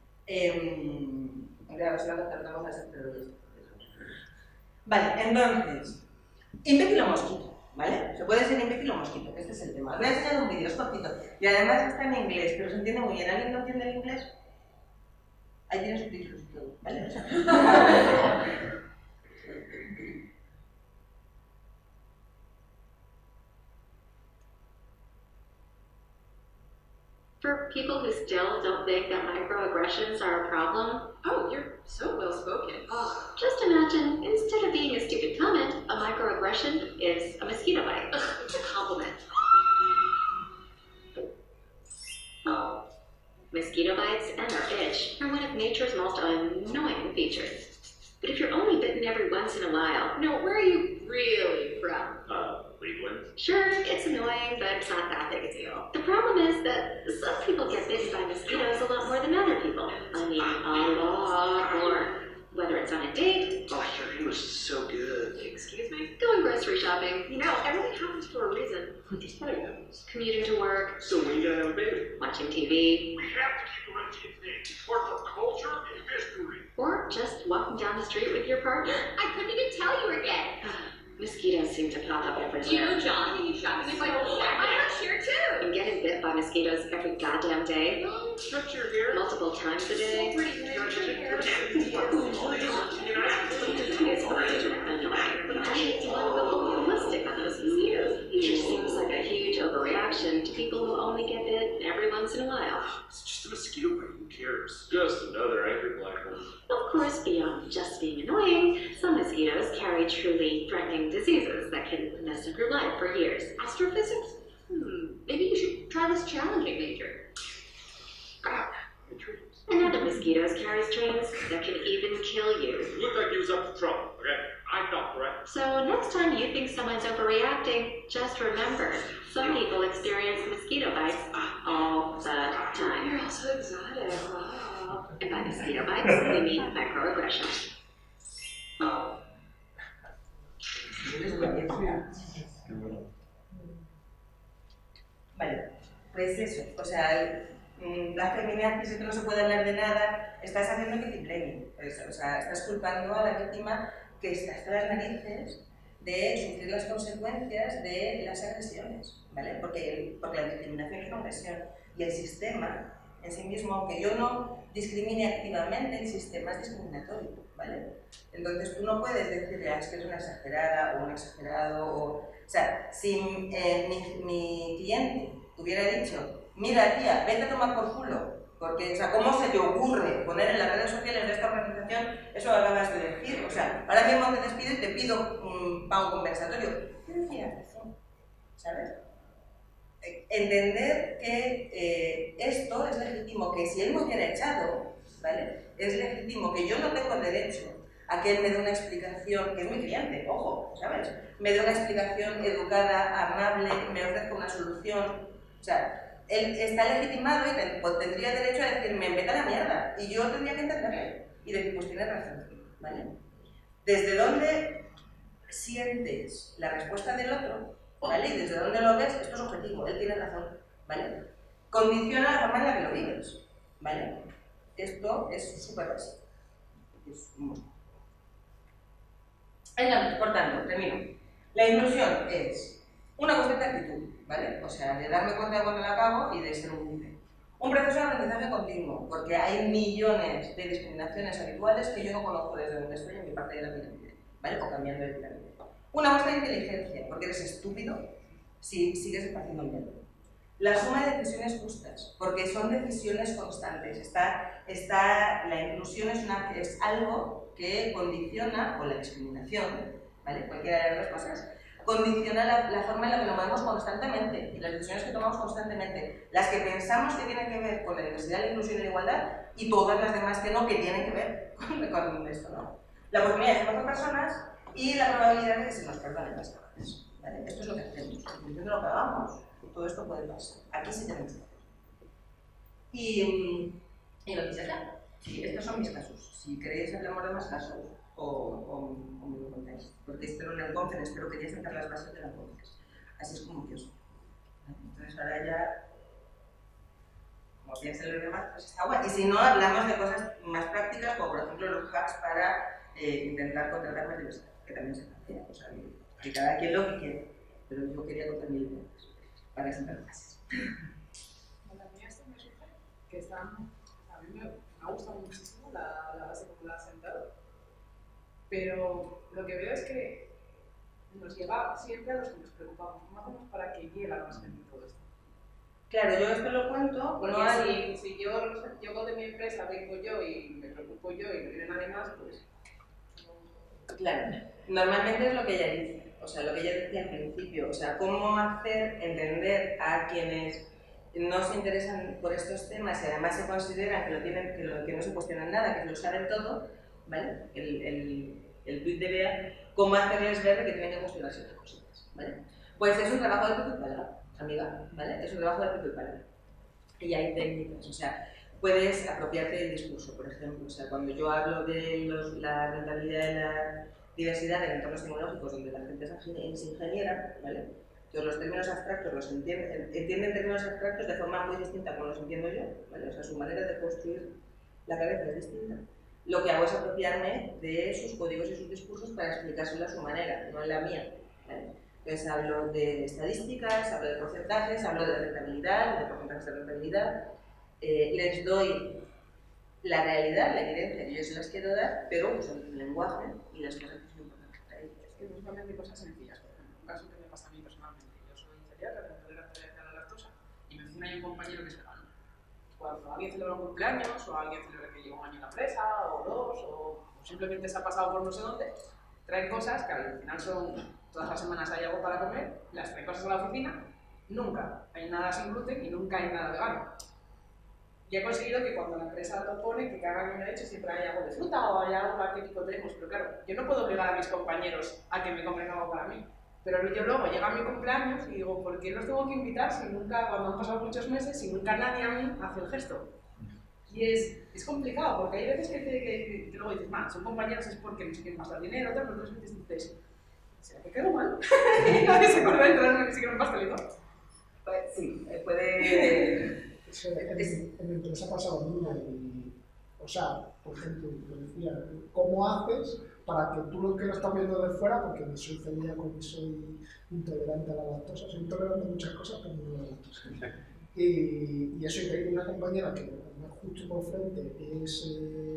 A ver si lo tratamos a hacer, pero vale, entonces, imbécil o mosquito, ¿vale? Se puede ser imbécil o mosquito, este es el tema. Os voy a enseñar un vídeo, es cortito. Y además está en inglés, pero se entiende muy bien. ¿Alguien no entiende el inglés? Ahí tiene subtítulos y todo, ¿vale? For people who still don't think that microaggressions are a problem, oh, you're so well spoken. Oh. Just imagine, instead of being a stupid comment, a microaggression is a mosquito bite. It's a compliment. Oh. Mosquito bites and their itch are one of nature's most annoying features. But if you're only bitten every once in a while... No, where are you really from? Cleveland. Sure, it's annoying, but it's not that big a deal. The problem is that some people get bitten by mosquitoes a lot more than other people. I mean, a lot more. Whether it's on a date... Oh, your English is so good. Excuse me? Going grocery shopping. You know, everything happens for a reason. Just funny happens. Commuting to work. So when you gonna have a baby? Watching TV. We have to keep the Redskins name. It's part of our culture and history. Or just walking down the street with your partner. I couldn't even tell you were gay. Mosquitoes seem to pop up everywhere. Do you know John? And you shopping is like, I'm here too. And getting bit by mosquitoes every goddamn day. Touch your hair. Multiple times a day. Pretty hair. It's pretty annoying. But I hate to go holistic on those mosquitoes. It just seems like a huge overreaction to people who only get bit every once in a while. It's just a mosquito bite. Who cares? Just another angry black one. Of course, beyond just being annoying, some mosquitoes carry truly threatening diseases that can mess up your life for years. Astrophysics? Maybe you should try this challenging major. Ah, my dreams. And other mosquitoes carry strains that can even kill you. You look like you was up to trouble, okay? I felt threatened. So next time you think someone's overreacting, just remember, some people experience mosquito bites all the time. You're all so exotic. Wow. And by mosquito bites, we mean microaggressions. Vale, pues eso, o sea, la feminazis, que no se puede hablar de nada, estás haciendo victim blaming, o sea, estás culpando a la víctima que está hasta las narices de sufrir las consecuencias de las agresiones, ¿vale? Porque la discriminación es una agresión y el sistema en sí mismo, aunque yo no discrimine activamente, el sistema es discriminatorio, ¿vale? Entonces tú no puedes decirle es que es una exagerada o un exagerado, o sea, si mi cliente hubiera dicho, mira tía, vete a tomar por culo, porque, o sea, ¿cómo se te ocurre poner en las redes sociales de esta organización eso que acabas de decir? O sea, ahora mismo te despido y te pido un pago compensatorio. ¿Qué decías eso? ¿Sabes? Entender que esto es legítimo, que si él me hubiera echado, ¿vale? Es legítimo que yo no tengo derecho a que él me dé una explicación, que es mi cliente, ojo, ¿sabes? Me dé una explicación educada, amable, me ofrezca una solución, o sea, él está legitimado y tendría derecho a decirme, vete a la mierda, y yo tendría que entenderle y decir, pues tienes razón, ¿vale? desde dónde sientes la respuesta del otro, ¿vale? Y desde dónde lo ves, esto es objetivo, él tiene razón, ¿vale? Condiciona la forma en la que lo vives, ¿vale? Esto es súper básico. Por tanto, termino. La inclusión es una cuestión de actitud, ¿vale? O sea, de darme cuenta de cuando la acabo y de ser humilde. Un proceso de aprendizaje continuo, porque hay millones de discriminaciones habituales que yo no conozco desde donde estoy en mi parte de la pirámide, ¿vale? O cambiando de pirámide. Una muestra de inteligencia, porque eres estúpido si sigues esparciendo el miedo. La suma de decisiones justas, porque son decisiones constantes. La inclusión es algo que condiciona, o la discriminación, ¿vale? Cualquiera de las dos cosas, condiciona la forma en la que lo movemos constantemente y las decisiones que tomamos constantemente. Las que pensamos que tienen que ver con la diversidad, la inclusión y la igualdad, y todas las demás que no, que tienen que ver con esto, ¿no? La oportunidad de ser mejor personas y la probabilidad de que se nos perdonen las cosas, ¿vale? Esto es lo que hacemos. En función de lo que hagamos, todo esto puede pasar. Aquí sí tenemos que hacer. Y lo dice acá. Sí, estos son mis casos. Si queréis hablamos de más casos o me lo contáis. Porque espero en el conference, pero quería sentar las bases de la conference. Así es como yo soy. Entonces ahora ya, como piensen los demás, pues está guay. Y si no, hablamos de cosas más prácticas, como por ejemplo los hacks para intentar contratar más diversidad, que también se hace. O sea, que cada quien lo que quiere. Pero yo quería contar mi idea para sentar las bases. La mía esto me surge que a mí me ha gustado muchísimo la base como la has sentado, pero lo que veo es que nos llega siempre a los que nos preocupamos. ¿Cómo hacemos para que llegue a más gente todo esto? Claro, yo esto lo cuento porque si yo de mi empresa vengo yo y me preocupo yo y no viene nadie más, pues... Claro, normalmente es lo que ella dice, o sea, lo que ella decía al principio, o sea, cómo hacer entender a quienes no se interesan por estos temas y además se consideran que no se cuestionan nada, que lo saben todo, ¿vale? El tuit de Bea, cómo hacerles ver que tienen que cuestionar ciertas cositas, ¿vale? Pues es un trabajo de pico y palabra, amiga, ¿vale? Es un trabajo de pico y palabra. Y hay técnicas, o sea, puedes apropiarte del discurso, por ejemplo, o sea, cuando yo hablo de la rentabilidad de la diversidad en entornos tecnológicos donde la gente es ingeniera, ¿vale? Entonces los términos abstractos los entienden términos abstractos de forma muy distinta como los entiendo yo, ¿vale? O sea, su manera de construir la cabeza es distinta. Lo que hago es apropiarme de sus códigos y sus discursos para explicárselo a su manera, no en la mía, ¿vale? Entonces hablo de estadísticas, hablo de porcentajes, hablo de rentabilidad, de porcentajes de rentabilidad, les doy la realidad, la evidencia que yo se las quiero dar, pero uso el lenguaje y las cosas que son importantes para ellos. Es que principalmente cosas sencillas, por ejemplo, un caso que me pasa a mí personalmente, yo soy celíaca, tengo tolerancia a la lactosa, y me encima hay un compañero que es vegano. Cuando alguien celebra un cumpleaños, o alguien celebra que lleva un año en la empresa, o dos, o simplemente se ha pasado por no sé dónde, traen cosas que al final son, todas las semanas hay algo para comer, las traen cosas a la oficina, nunca hay nada sin gluten y nunca hay nada vegano. Y he conseguido que cuando la empresa lo pone, que cada año me ha hecho, siempre hay algo de fruta o hay algo que tenemos. Pero claro, yo no puedo obligar a mis compañeros a que me compren algo para mí. Pero yo luego llega mi cumpleaños y digo, ¿por qué los tengo que invitar si nunca, cuando han pasado muchos meses, si nunca nadie a mí hace el gesto? Y es complicado, porque hay veces que luego dices, son compañeros es porque no sé quién más da dinero, pero otras veces dices, ¿será que quedo mal? Y nadie se acuerda de entrar ni siquiera un pastelito. Pues sí, puede... En mi empresa ha pasado mucho. O sea, por ejemplo, me decía, ¿cómo haces para que tú lo que lo estás viendo de fuera, porque soy celíaco y soy intolerante a la lactosa, soy intolerante a muchas cosas, pero no a la lactosa. Y eso, y tengo una compañera que justo por frente es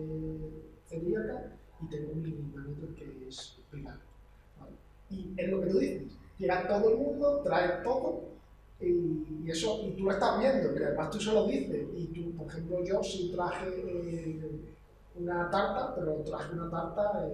celíaca y tengo mi manager que es vegano. ¿Vale? Y es lo que tú dices, llega todo el mundo, trae todo. Y eso, y tú lo estás viendo, que además tú se lo dices, y tú, por ejemplo, yo sí traje una tarta, pero traje una tarta,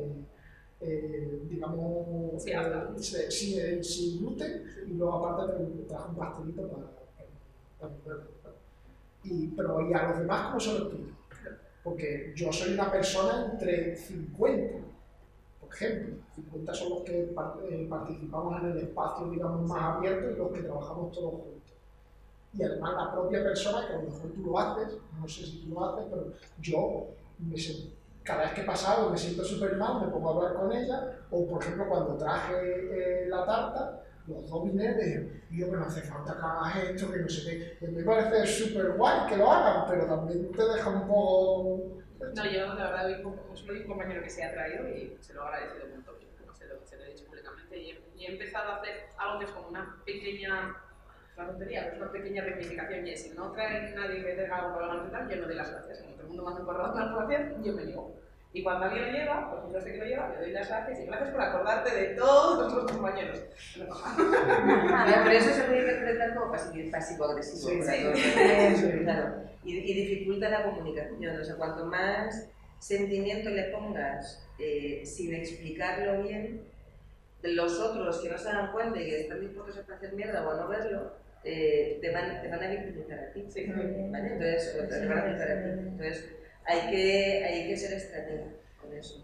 digamos, sin gluten, y luego aparte traje un pastelito para moverlo. Pero ¿y a los demás cómo se lo explico? Porque yo soy una persona entre 50, por ejemplo, 50 son los que participamos en el espacio, digamos, más abierto y los que trabajamos todos juntos. Y además la propia persona, que a lo mejor tú lo haces, no sé si tú lo haces, pero yo me cada vez que pasa algo me siento súper mal, me pongo a hablar con ella, o por ejemplo cuando traje la tarta, los dos vinieron y yo que no hace falta que hagas esto, que no sé qué. Y me parece súper guay que lo hagan, pero también te deja un poco... No, yo la verdad solo hay un compañero que se ha traído y se lo he agradecido un montón. Se lo he dicho públicamente y he empezado a hacer algo que es como una pequeña... La tontería, pero es una pequeña reivindicación y es, si no trae nadie que tenga algo para organizar, yo no doy las gracias. Como todo el mundo manda un correo de las gracias, yo me niego. Y cuando alguien lo lleva, pues yo sé que lo lleva, le doy las gracias y gracias por acordarte de todos los compañeros. Pero eso se puede interpretar como pasivo-agresivo. Sí. Claro. Y dificulta la comunicación. O sea, cuanto más sentimiento le pongas sin explicarlo bien, los otros que no se dan cuenta y que están dispuestos a hacer mierda o a no verlo, te van a victimizar a ti. ¿Vale? Entonces, te van a victimizar a ti. Entonces, hay que ser estratega con eso.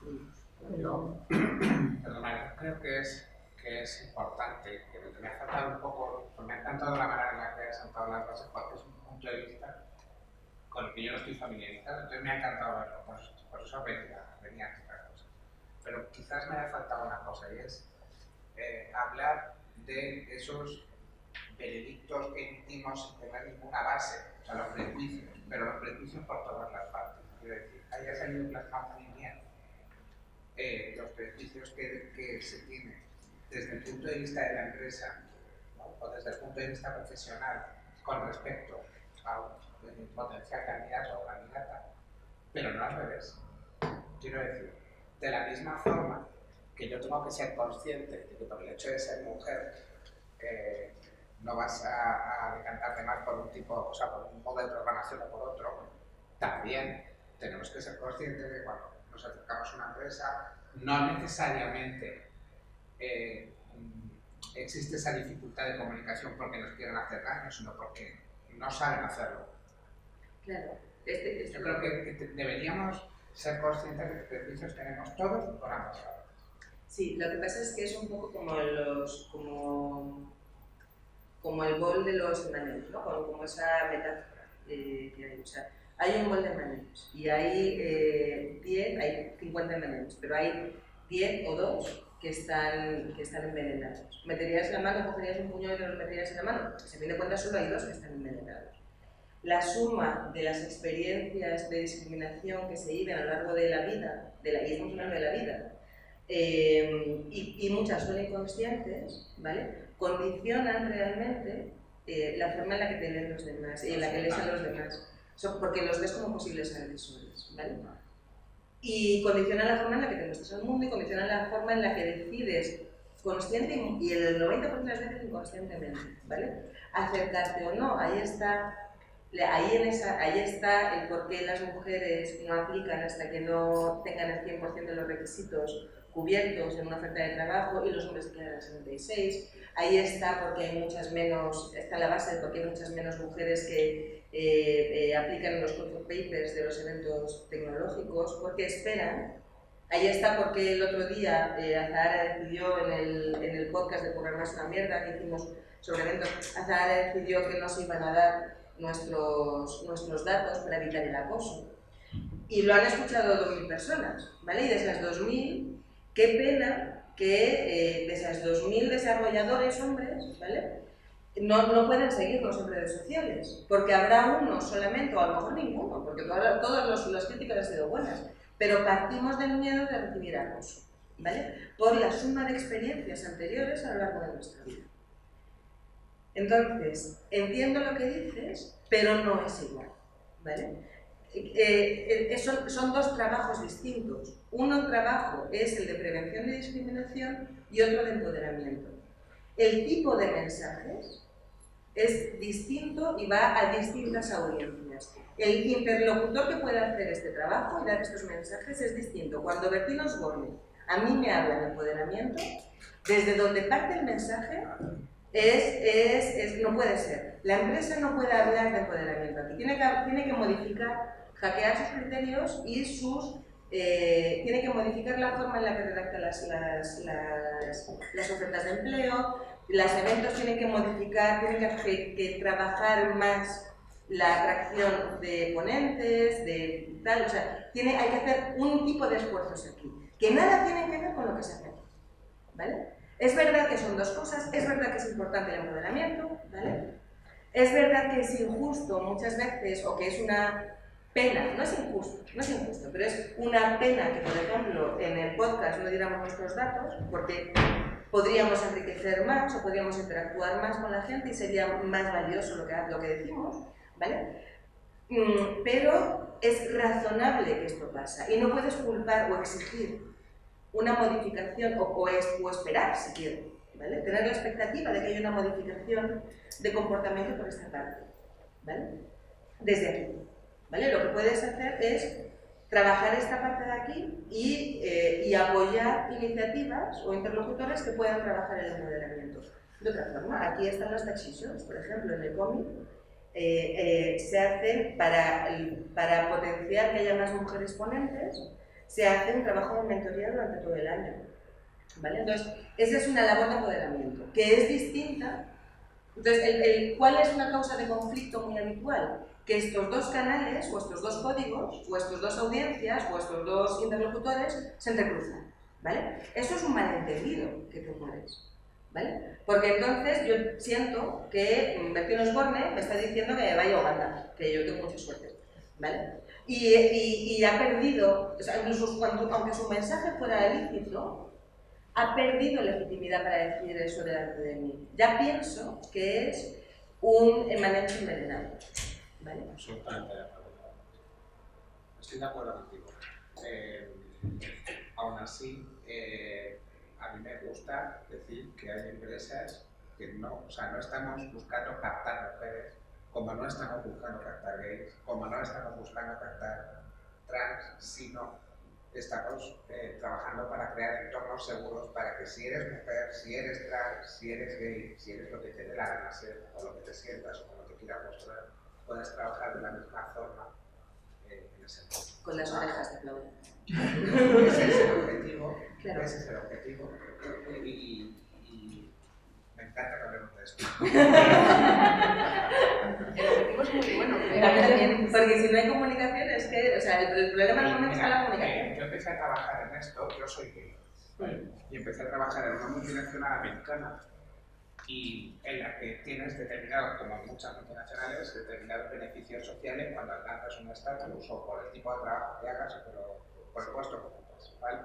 Yo, perdona, creo que es importante, que me ha faltado un poco, me ha encantado la manera en la que has sentado las bases, porque es un punto de vista con el que yo no estoy familiarizado, entonces me ha encantado verlo, por eso venía a estas cosas. Pero quizás me haya faltado una cosa, y es hablar de esos veredictos que emitimos sin tener ninguna base, o sea, los prejuicios, pero los prejuicios por todas las partes. Quiero decir, ahí ha salido plasmado muy bien los prejuicios que se tienen desde el punto de vista de la empresa, ¿no? O desde el punto de vista profesional con respecto a un potencial candidato o candidata, pero no al revés. Quiero decir, de la misma forma que yo tengo que ser consciente de que por el hecho de ser mujer no vas a decantarte más por un tipo, o sea, por un modo de programación o por otro, también tenemos que ser conscientes de que cuando nos acercamos a una empresa, no necesariamente existe esa dificultad de comunicación porque nos quieren hacer daño, sino porque no saben hacerlo. Claro. Yo creo que deberíamos ser conscientes de que prejuicios tenemos todos por ambas partes. Sí, lo que pasa es que es un poco como el bol de los M&M's, ¿no? Como esa metáfora que hay. O sea, hay un bol de M&M's y hay 10, hay 50 M&M's, pero hay 10 o 2 que están envenenados. ¿Meterías la mano, cogerías un puño y los meterías en la mano? Pues a fin de cuentas solo hay 2 que están envenenados. La suma de las experiencias de discriminación que se viven a lo largo de la vida, y estamos hablando de la vida, y muchas son inconscientes, ¿vale? Condicionan realmente la forma en la que te leen los demás y en la que lees a los demás, porque los ves como posibles agresores, ¿vale? Y condicionan la forma en la que te muestras al mundo y condicionan la forma en la que decides consciente y el 90% de las veces inconscientemente, ¿vale? Acercarte o no, ahí está el por qué las mujeres no aplican hasta que no tengan el 100% de los requisitos cubiertos en una oferta de trabajo y los hombres se quedan al 76. Ahí está porque hay muchas menos, está la base de por qué hay muchas menos mujeres que aplican los call for papers de los eventos tecnológicos, porque esperan. Ahí está porque el otro día Azahara decidió en el podcast de Programas una mierda que hicimos sobre eventos, Azahara decidió que no se iban a dar nuestros datos para evitar el acoso. Y lo han escuchado 2.000 personas, ¿vale? Y de esas 2.000, qué pena que de esas 2.000 desarrolladores hombres, ¿vale? No pueden seguirnos en redes sociales, porque habrá uno solamente, o a lo mejor ninguno, porque todas las críticas han sido buenas, pero partimos del miedo de recibir acoso, ¿vale? Por la suma de experiencias anteriores a lo largo de nuestra vida. Entonces, entiendo lo que dices, pero no es igual, ¿vale? Son 2 trabajos distintos. Uno trabajo es el de prevención de discriminación y otro de empoderamiento. El tipo de mensajes es distinto y va a distintas audiencias. El interlocutor que puede hacer este trabajo y dar estos mensajes es distinto. Cuando Bertín Osborne a mí me habla de empoderamiento, desde donde parte el mensaje no puede ser. La empresa no puede hablar de empoderamiento aquí. Tiene que modificar, hackear sus criterios y tiene que modificar la forma en la que redacta las ofertas de empleo. Los eventos tienen que modificar, tienen que trabajar más la atracción de ponentes, de tal, o sea, hay que hacer un tipo de esfuerzos aquí, que nada tienen que ver con lo que se hace aquí, ¿vale? Es verdad que son dos cosas, es verdad que es importante el empoderamiento, ¿vale? Es verdad que es injusto muchas veces, o que es una pena, no es injusto, pero es una pena que, por ejemplo, en el podcast no diéramos nuestros datos, porque podríamos enriquecer más o podríamos interactuar más con la gente y sería más valioso lo que decimos, ¿vale? Pero es razonable que esto pasa y no puedes culpar o exigir una modificación o esperar, si quieres, ¿vale? Tener la expectativa de que haya una modificación de comportamiento por esta parte, ¿vale? Desde aquí, ¿vale? Lo que puedes hacer es trabajar esta parte de aquí y apoyar iniciativas o interlocutores que puedan trabajar el empoderamiento. De otra forma, aquí están las tachisos, por ejemplo, en el cómic, se hacen para potenciar que haya más mujeres ponentes, se hace un trabajo de mentoría durante todo el año, ¿vale? Entonces, esa es una labor de empoderamiento, que es distinta. Entonces, ¿cuál es una causa de conflicto muy habitual? Que estos dos canales, o estos dos códigos, o estas dos audiencias, o estos dos interlocutores se entrecruzan, ¿vale? Eso es un malentendido que te mueres, ¿vale? Porque entonces yo siento que Bertín Osborne me está diciendo que me vaya a Uganda, que yo tengo mucha suerte, ¿vale? Y ha perdido, o sea, incluso aunque su mensaje fuera lícito, ha perdido legitimidad para decir eso delante de mí. Ya pienso que es un emanente envenenado, ¿vale? Absolutamente de acuerdo. Estoy de acuerdo contigo. Aún así, a mí me gusta decir que hay empresas que no estamos buscando captar mujeres, como no estamos buscando captar gays, como no estamos buscando captar trans, sino estamos trabajando para crear entornos seguros para que si eres mujer, si eres trans, si eres gay, si eres lo que te dé la gana ser, o lo que te sientas, o lo que quieras mostrar, puedas trabajar de la misma forma en ese entorno. Con las orejas de aplaudir. Ese es el objetivo, claro. Ese es el objetivo, y me encanta que hablemos de esto. El objetivo es muy bueno. También, porque si no hay comunicación es que, o sea, el problema normalmente está en la comunicación. Yo empecé a trabajar en esto, yo soy gay, ¿vale? Y empecé a trabajar en una multinacional americana y en la que tienes determinados, como muchas multinacionales, determinados beneficios sociales cuando alcanzas un estatus o por el tipo de trabajo que hagas o por el puesto que ocupas, ¿vale?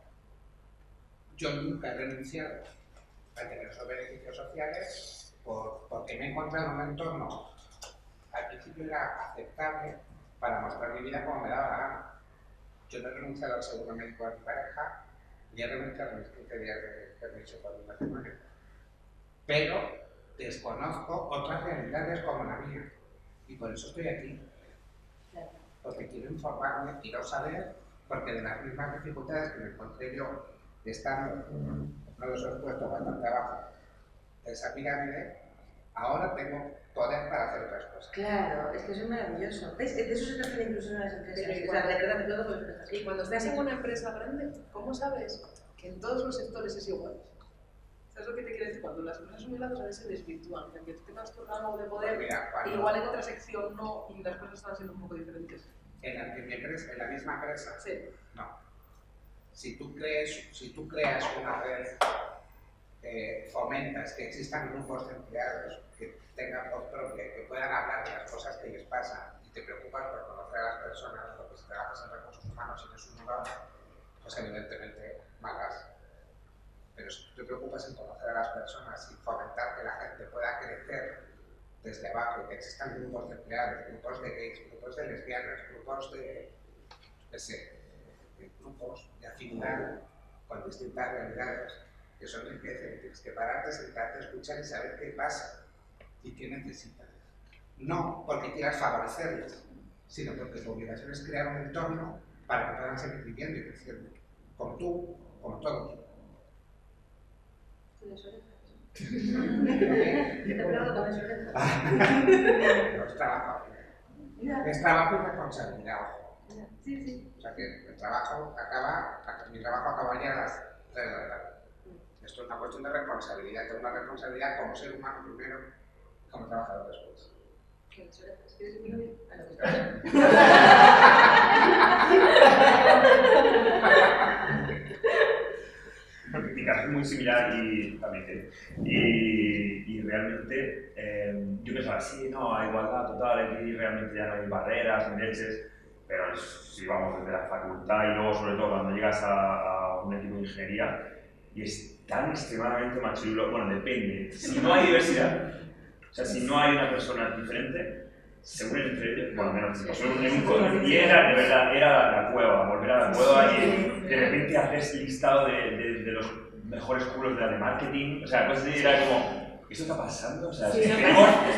Yo nunca he renunciado a tener esos beneficios sociales porque me he encontrado en un entorno al principio era aceptable para mostrar mi vida como me daba la gana. Yo no he renunciado al seguro médico de mi pareja, ni he renunciado a mis 15 días de permiso por mi matrimonio. Pero desconozco otras realidades como la mía. Y por eso estoy aquí. Porque quiero informarme, quiero saber, porque de las mismas dificultades que me encontré yo estando en uno de esos puestos bastante abajo de esa pirámide, ahora tengo poder para hacer otras cosas. Claro, es que eso es maravilloso. ¿Ves? De eso se trata la inclusión en las empresas. O sea, de verdad, de todo con las empresas. Y cuando estás en una empresa grande, ¿cómo sabes que en todos los sectores es igual? ¿Sabes lo que te quiero decir? Cuando las empresas son muy grandes a veces se desvirtúan, que tú tengas tu rango de poder, pues mira, igual en otra sección no, y las cosas están siendo un poco diferentes. En mi empresa, en la misma empresa, sí. No. Si tú creas una red, fomentas que existan grupos de empleados que tengan voz propia, que puedan hablar de las cosas que les pasan y te preocupas por conocer a las personas, porque si trabajas en recursos humanos y eres un lugar, pues evidentemente malas. Pero si tú te preocupas en conocer a las personas y fomentar que la gente pueda crecer desde abajo, y que existan grupos de empleados, grupos de gays, grupos de lesbianas, grupos de grupos de afinidad con distintas realidades, que son riquezas, tienes que pararte, sentarte, escuchar y saber qué pasa y qué necesitan. No porque quieras favorecerles, sino porque tu obligación es crear un entorno para que puedan seguir viviendo y creciendo, como tú, como todos. Con las orejas. Te aplaudo con las orejas. Es trabajo y responsabilidad. Sí, sí. O sea que mi trabajo acabaría a las 3 de la tarde. Esto es una cuestión de responsabilidad. Tengo una responsabilidad como ser humano primero y como trabajador después. Que las orejas. ¿Quieres que me lo diga? Mi caso es muy similar y realmente yo pensaba, sí, no, hay igualdad total, aquí realmente ya no hay barreras ni leches, pero si vamos desde la facultad y luego sobre todo cuando llegas a un equipo de ingeniería y es tan extremadamente machirulo, bueno, depende, si no hay diversidad, o sea, si no hay una persona diferente, se unen entre ellos, bueno, menos en un código. Y era, de verdad, era la cueva, volver a la cueva y de repente haces listado de los mejores culos de marketing, o sea, cosas así, era como, ¿esto está pasando? O sea, Sí, eso me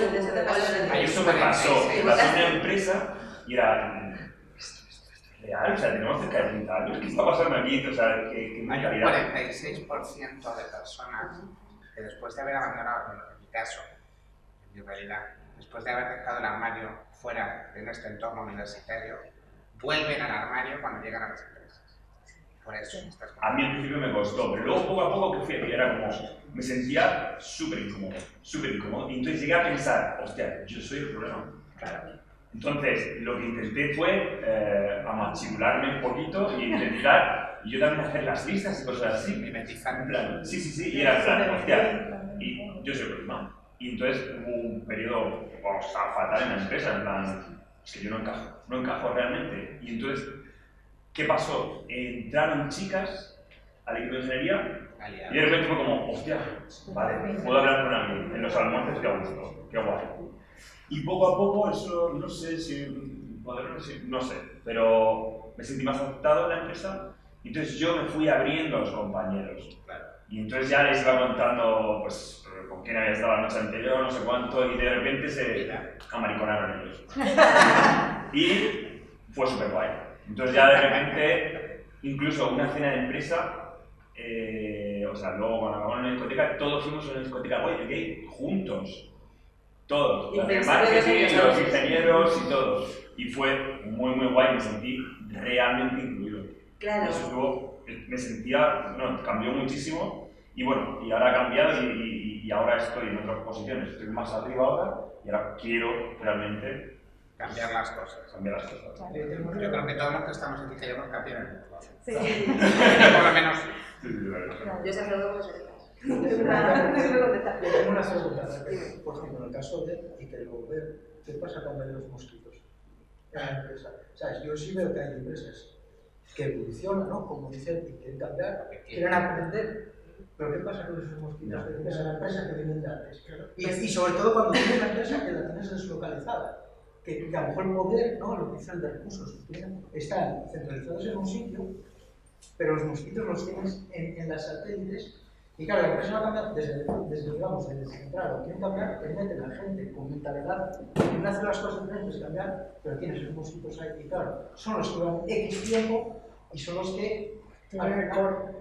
pasó en una empresa y era, ¿esto es real? O sea, tenemos cerca de 30 años, ¿qué está pasando aquí? O sea, ¿qué Hay un calidad? 46% de personas que después de haber abandonado, en mi caso, en mi realidad, después de haber dejado el armario fuera en este entorno universitario, vuelven al armario cuando llegan a las empresas. Por eso estas cosas. A mí al principio me costó, pero luego poco a poco que fui, era como, me sentía súper incómodo, y entonces llegué a pensar, hostia, yo soy el problema. Claro. Entonces, lo que intenté fue amachibularme un poquito y intentar, y yo también hacer las listas y cosas así. Mimetizar. En plan, sí, y era en plan, hostia, y yo soy el problema. Y entonces hubo un periodo, vamos, estaba fatal en la empresa, en plan, es que yo no encajo realmente. Y entonces, ¿qué pasó? Entraron chicas al equipo de ingeniería y de repente fue como, hostia, vale, puedo hablar con alguien en los almuerzos, qué gusto, qué guay. Y poco a poco eso, no sé si poder, no sé, pero me sentí más aceptado en la empresa. Entonces yo me fui abriendo a los compañeros. Y entonces ya les iba contando, pues, con quién había estado la noche anterior, no sé cuánto, y de repente se amariconaron ellos. Y fue súper guay. Entonces ya de repente, incluso una cena de empresa, o sea, luego cuando acabamos en la discoteca, todos fuimos a una discoteca gay juntos. Todos, los de marketing, los ingenieros y todos. Y fue muy guay, me sentí realmente incluido. Claro. Eso estuvo, me sentía, no, cambió muchísimo y bueno, y ahora ha cambiado y ahora estoy en otras posiciones, estoy más arriba ahora y ahora quiero realmente cambiar las cosas. Cambiar las cosas. Claro. Yo creo que todos los que estamos aquí queremos cambiar el mundo. Sí. Por lo menos. Yo se aplaudo con sus Yo tengo una pregunta. Por ejemplo, en el caso de, y te lo veo, ¿qué pasa cuando hay los mosquitos en la empresa? O sea, yo sí veo que hay empresas que evolucionan, ¿no? Como dicen, y quieren cambiar, quieren aprender. Pero ¿qué pasa con esos mosquitos que tienes en la empresa que vienen de antes? Y sobre todo cuando tienes una empresa que la tienes deslocalizada, que a lo mejor el poder, ¿no? Lo que dicen de recursos, están centralizados en un sitio, pero los mosquitos los tienes en las satélites. Y claro, la empresa va a cambiar desde digamos, desde central, o quieren cambiar, te meten a gente con mentalidad, quieren hacer las cosas diferentes, cambiar, pero tienes esos mosquitos ahí, y claro, son los que van X tiempo y son los que tienen el core.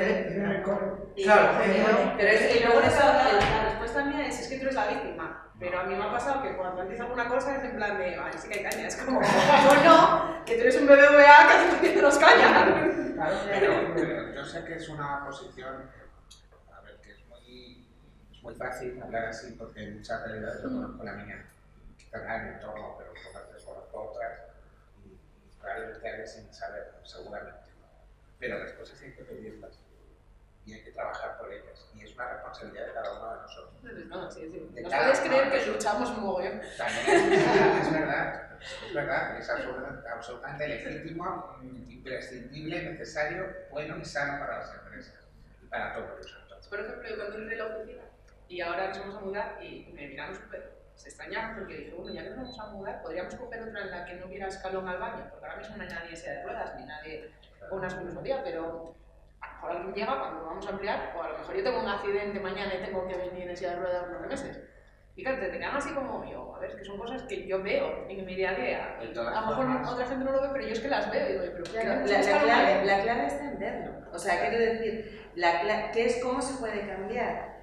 Claro, pero es que luego la respuesta mía es que tú eres la víctima. Pero a mí me ha pasado que cuando empieza alguna cosa es en plan de, vale, sí que hay caña, es como, no, que tú eres un BBVA que hace que nos caña. Claro, pero yo sé que es una posición, a ver, que es muy fácil hablar así porque en muchas realidades yo conozco la mía, quizás en mi entorno, pero pocas veces conozco otras y probablemente hables sin saber, seguramente. Pero las cosas hay que pedirlas y hay que trabajar por ellas y es una responsabilidad de cada uno de nosotros. No, sí. Nos puedes creer que luchamos un mogollón. También es verdad, es absolutamente legítimo, imprescindible, necesario, bueno y sano para las empresas y para todos los sectores. Por ejemplo, yo cuando entré en la oficina y ahora nos vamos a mudar y me miraron súper, se extrañaron porque dije, bueno, ya que nos vamos a mudar, podríamos coger otra en la que no hubiera escalón al baño, porque ahora mismo no hay nadie en silla de ruedas ni nadie con una filosofía, pero a lo mejor alguien llega cuando vamos a ampliar, o a lo mejor yo tengo un accidente mañana y tengo que venir en silla de ruedas unos meses. Y claro, te quedan así como yo, a ver, que son cosas que yo veo en mi día a día. A lo mejor otra gente no lo ve, pero yo es que las veo y digo, pero la clave está en verlo. O sea, quiero decir, ¿qué es cómo se puede cambiar?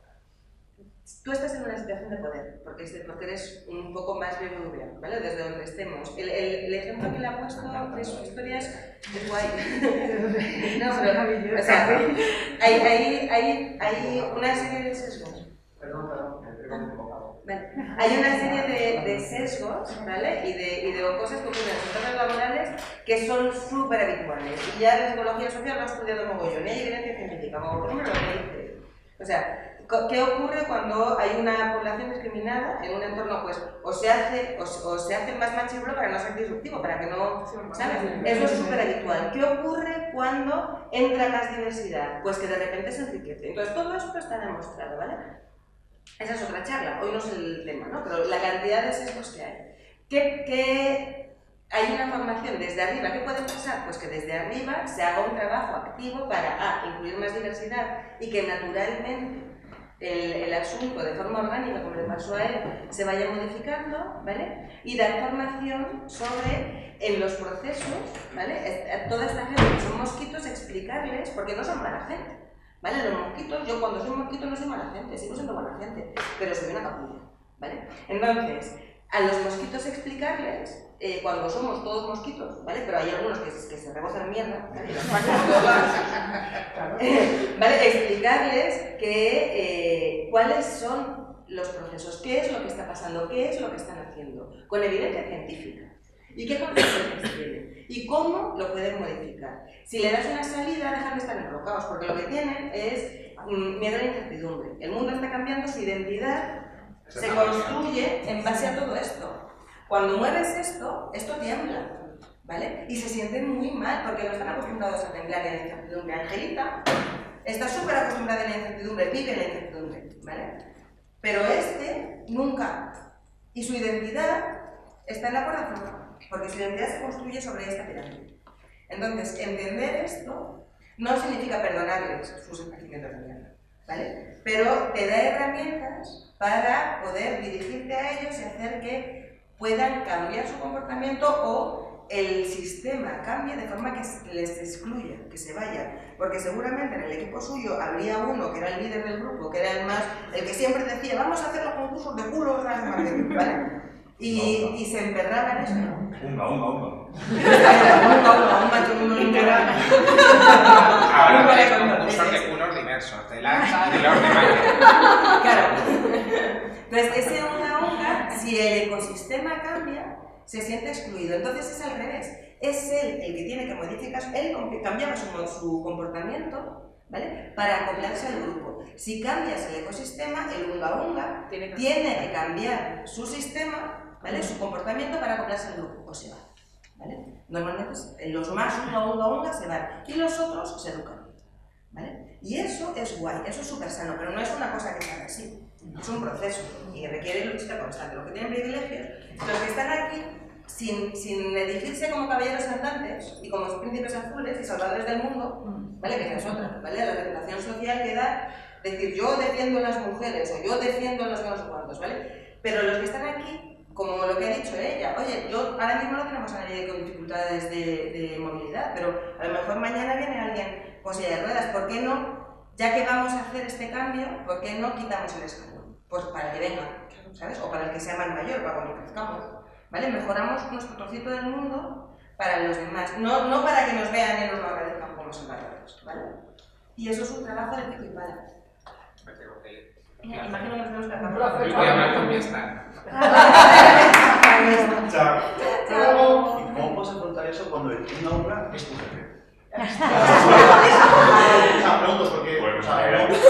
Tú estás en una situación de poder, porque eres un poco más BBVA, ¿vale? Desde donde estemos. El ejemplo que le ha puesto de su historia es guay. No, pero, o sea, hay una serie de sesgos. Perdón, me he equivocado. Vale. hay una serie de sesgos, ¿vale? Y de cosas que ocurren en los entornos laborales que son súper habituales. Y ya la psicología social lo ha estudiado mogollón, y hay evidencia científica, como por ejemplo lo que dice. O sea, ¿qué ocurre cuando hay una población discriminada en un entorno, pues, o se hace más machirulo para no ser disruptivo, para que no, ¿sabes? Eso es súper habitual. ¿Qué ocurre cuando entra más diversidad? Pues que de repente se enriquece. Entonces, todo esto está demostrado, ¿vale? Esa es otra charla, hoy no es el tema, ¿no? Pero la cantidad de sesgos que hay. ¿Qué hay una formación desde arriba? ¿Qué puede pasar? Pues que desde arriba se haga un trabajo activo para incluir más diversidad y que naturalmente el asunto de forma orgánica, como le pasó a él, se vaya modificando, ¿vale? Y dar formación sobre, en los procesos, ¿vale? A toda esta gente que son mosquitos, explicarles, porque no son mala gente, ¿vale? Los mosquitos, yo cuando soy mosquito no soy mala gente, sigo siendo buena gente, pero soy una capulla, ¿vale? Entonces, a los mosquitos explicarles, cuando somos todos mosquitos, ¿vale? Pero hay algunos que se rebosan mierda, ¿vale? ¿Vale? Explicarles cuáles son los procesos, qué es lo que está pasando, qué es lo que están haciendo, con evidencia científica. ¿Y qué consecuencias tienen? ¿Y cómo lo pueden modificar? Si le das una salida, dejan de estar enrocados, porque lo que tienen es miedo a la incertidumbre. El mundo está cambiando, su identidad se construye en base a todo esto. Cuando mueves esto tiembla, ¿vale? Y se sienten muy mal, porque no están acostumbrados a temblar en la incertidumbre. Angelita está súper acostumbrada a la incertidumbre, vive en la incertidumbre, ¿vale? Pero nunca. Y su identidad está en la cuerda floja, porque su identidad se construye sobre esta pirámide. Entonces, entender esto no significa perdonarles sus esparcimientos de mierda, ¿vale? Pero te da herramientas para poder dirigirte a ellos y hacer que puedan cambiar su comportamiento o el sistema cambie de forma que les excluya, que se vaya. Porque seguramente en el equipo suyo habría uno que era el líder del grupo, que era el que siempre decía vamos a hacer los concursos de culos, ¿vale? Y se emperraba en eso. Unga. Todo el mundo literal. Ahora tenéis concursos de culos diversos, de lanza y de los demás. Claro. Entonces, ese unga, si el ecosistema cambia, se siente excluido. Entonces es al revés. Es él el que tiene que modificar, él cambiaba su comportamiento, ¿vale? Para acoplarse al grupo. Si cambias el ecosistema, el unga tiene que cambiar su sistema, ¿vale? Su comportamiento para acoplarse al grupo, o se va, ¿vale? Normalmente los más unga se van y los otros se educan, ¿vale? Y eso es guay, eso es súper sano, pero no es una cosa que se haga así. Es un proceso y requiere lucha constante. Los que tienen privilegios, los que están aquí sin erigirse como caballeros andantes y como príncipes azules y salvadores del mundo, ¿vale? Que es otra, ¿vale? La reputación social que da decir yo defiendo a las mujeres o yo defiendo a los no sé cuantos, ¿vale? Pero los que están aquí, como lo que ha dicho ella, oye, yo ahora mismo no tenemos a nadie con dificultades de movilidad, pero a lo mejor mañana viene alguien con silla de ruedas, ¿por qué no? Ya que vamos a hacer este cambio, ¿por qué no quitamos el escalón? Pues para que venga, ¿sabes? O para el que sea más mayor, para cuando crezcamos, ¿vale? Mejoramos nuestro trocito del mundo para los demás, no para que nos vean y nos lo agradezcan como salvadores, ¿vale? Y eso es un trabajo de pico y pala. Me tengo que ir. Imagino que nos tenemos que Yo acabar. voy a hablar con mi stand. Chao. ¿Y cómo puedes afrontar eso cuando el una es tu jefe? O sea, pregunto porque... Bueno, o sea,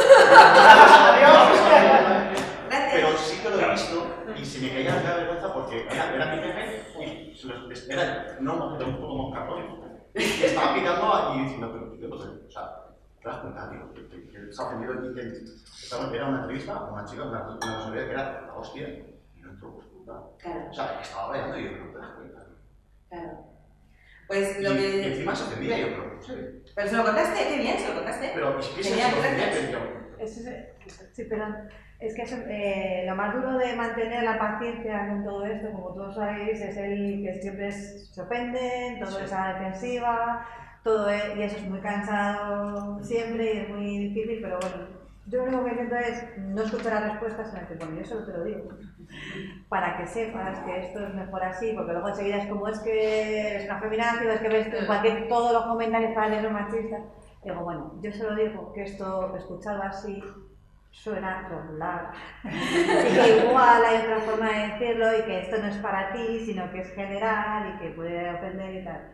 pero sí que lo he visto y se me caía la vergüenza porque era mi jefe, era un poco moscatón. Y estaba pitando y diciendo, pero no sé, o sea, te das cuenta, tío, que se ha ofendido y que era una entrevista a una chica, una personalidad que era la hostia y no entró pues puta. Claro. O sea, que estaba bailando y yo, pero no te das cuenta. Claro. Pues lo Y que... encima se ofendía yo, pero no sé. Pero se lo contaste, qué bien, se lo contaste. Pero es que se Genial, ofendía gracias. que yo... Sí, pero es que eso, lo más duro de mantener la paciencia con todo esto, como todos sabéis, es el que siempre se ofenden, todo es a la defensiva, y eso es muy cansado siempre y es muy difícil, pero bueno, yo lo único que intento es no escuchar las respuestas, sino que bueno, yo solo te lo digo, para que sepas que esto es mejor así, porque luego enseguida es como es que eres una feminazi, o es que ves todos los comentarios para leer machistas. Digo, bueno, yo solo digo que esto, escuchado así, suena regular. Y que igual hay otra forma de decirlo y que esto no es para ti, sino que es general y que puede ofender y tal.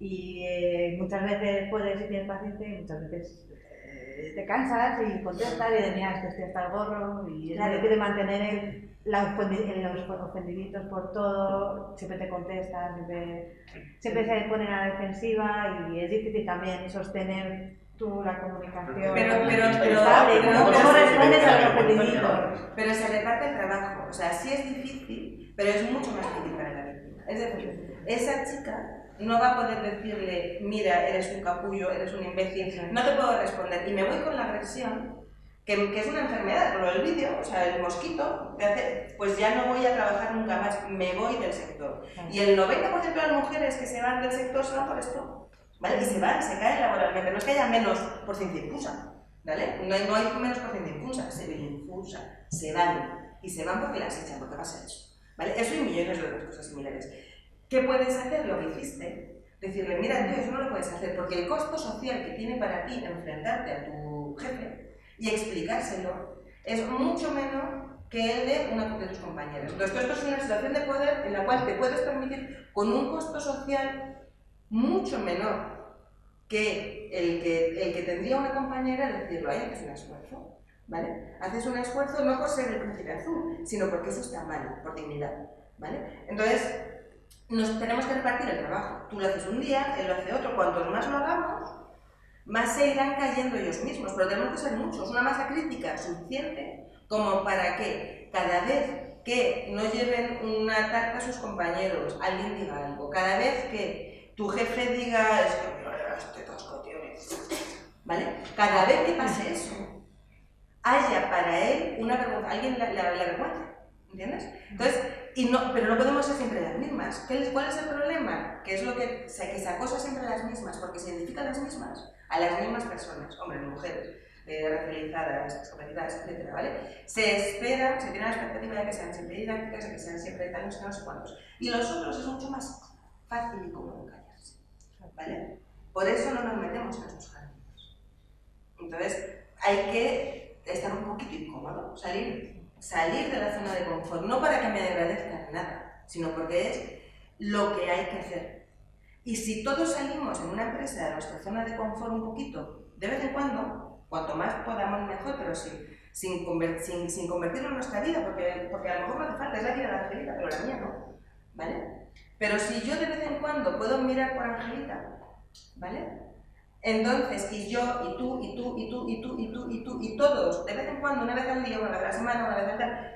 Y muchas veces puedes, si tienes paciencia, y muchas veces te cansas y contestas y de mira, estoy hasta el gorro y es difícil de mantener los ofendiditos por todo, siempre te contestan, siempre se ponen a la defensiva y es difícil también sostener tú la comunicación. ¿Cómo respondes a los ofendiditos? Pero se reparte el trabajo, o sea, sí es difícil, pero es mucho más difícil para la víctima. Es decir, esa chica no va a poder decirle, mira, eres un capullo, eres un imbécil, no te puedo responder. Y me voy con la agresión, que es una enfermedad, por el vídeo, o sea, el mosquito, pues ya no voy a trabajar nunca más, me voy del sector. Y el 90% de las mujeres que se van del sector se van por esto, ¿vale? Y se caen laboralmente, no es que haya menos por ciento infusa, ¿vale? No hay menos por ciento infusa, se van. Y se van porque las echan, porque pasa eso, ¿vale? Eso y millones de otras cosas similares. ¿Qué puedes hacer? Lo que hiciste, decirle, mira, tío, eso no lo puedes hacer, porque el costo social que tiene para ti enfrentarte a tu jefe y explicárselo es mucho menor que el de una de tus compañeros. Entonces, esto es una situación de poder en la cual te puedes permitir, con un costo social mucho menor que el que tendría una compañera, decirlo, haces un esfuerzo, ¿vale? Haces un esfuerzo no por ser el príncipe azul, sino porque eso está mal, por dignidad, ¿vale? Entonces, nos tenemos que repartir el trabajo. Tú lo haces un día, él lo hace otro. Cuantos más lo hagamos, más se irán cayendo ellos mismos. Pero tenemos que ser muchos. Una masa crítica suficiente como para que cada vez que no lleven una tarta a sus compañeros, alguien diga algo. Cada vez que tu jefe diga, es que mira, este tosco, tío, ¿vale? Cada vez que pase eso, haya para él una vergüenza. Alguien la vergüenza. ¿Entiendes? Entonces, pero no podemos ser siempre las mismas. ¿Cuál es el problema? Que es lo que se acosa siempre a las mismas, porque se identifican las mismas, a las mismas personas, hombres, mujeres, racializadas, discapacitadas, etc. ¿Vale? Se tiene la expectativa de que sean siempre didácticas, de que sean siempre tal, no sé cuántos. Y los otros es mucho más fácil y cómodo callarse. ¿Vale? Por eso no nos metemos en estos jardines. Entonces, hay que estar un poquito incómodo, salir de la zona de confort, no para que me agradezcan nada, sino porque es lo que hay que hacer. Y si todos salimos en una empresa de nuestra zona de confort un poquito, de vez en cuando, cuanto más podamos mejor, pero sin convertirlo en nuestra vida, porque a lo mejor no hace falta, es la vida de Angelita, pero la mía no, ¿vale? Pero si yo de vez en cuando puedo mirar por Angelita, ¿vale? Entonces, y yo, y tú, y tú, y tú, y tú, y tú, y tú, y todos, de vez en cuando, una vez al día, una vez a la semana, una vez al día,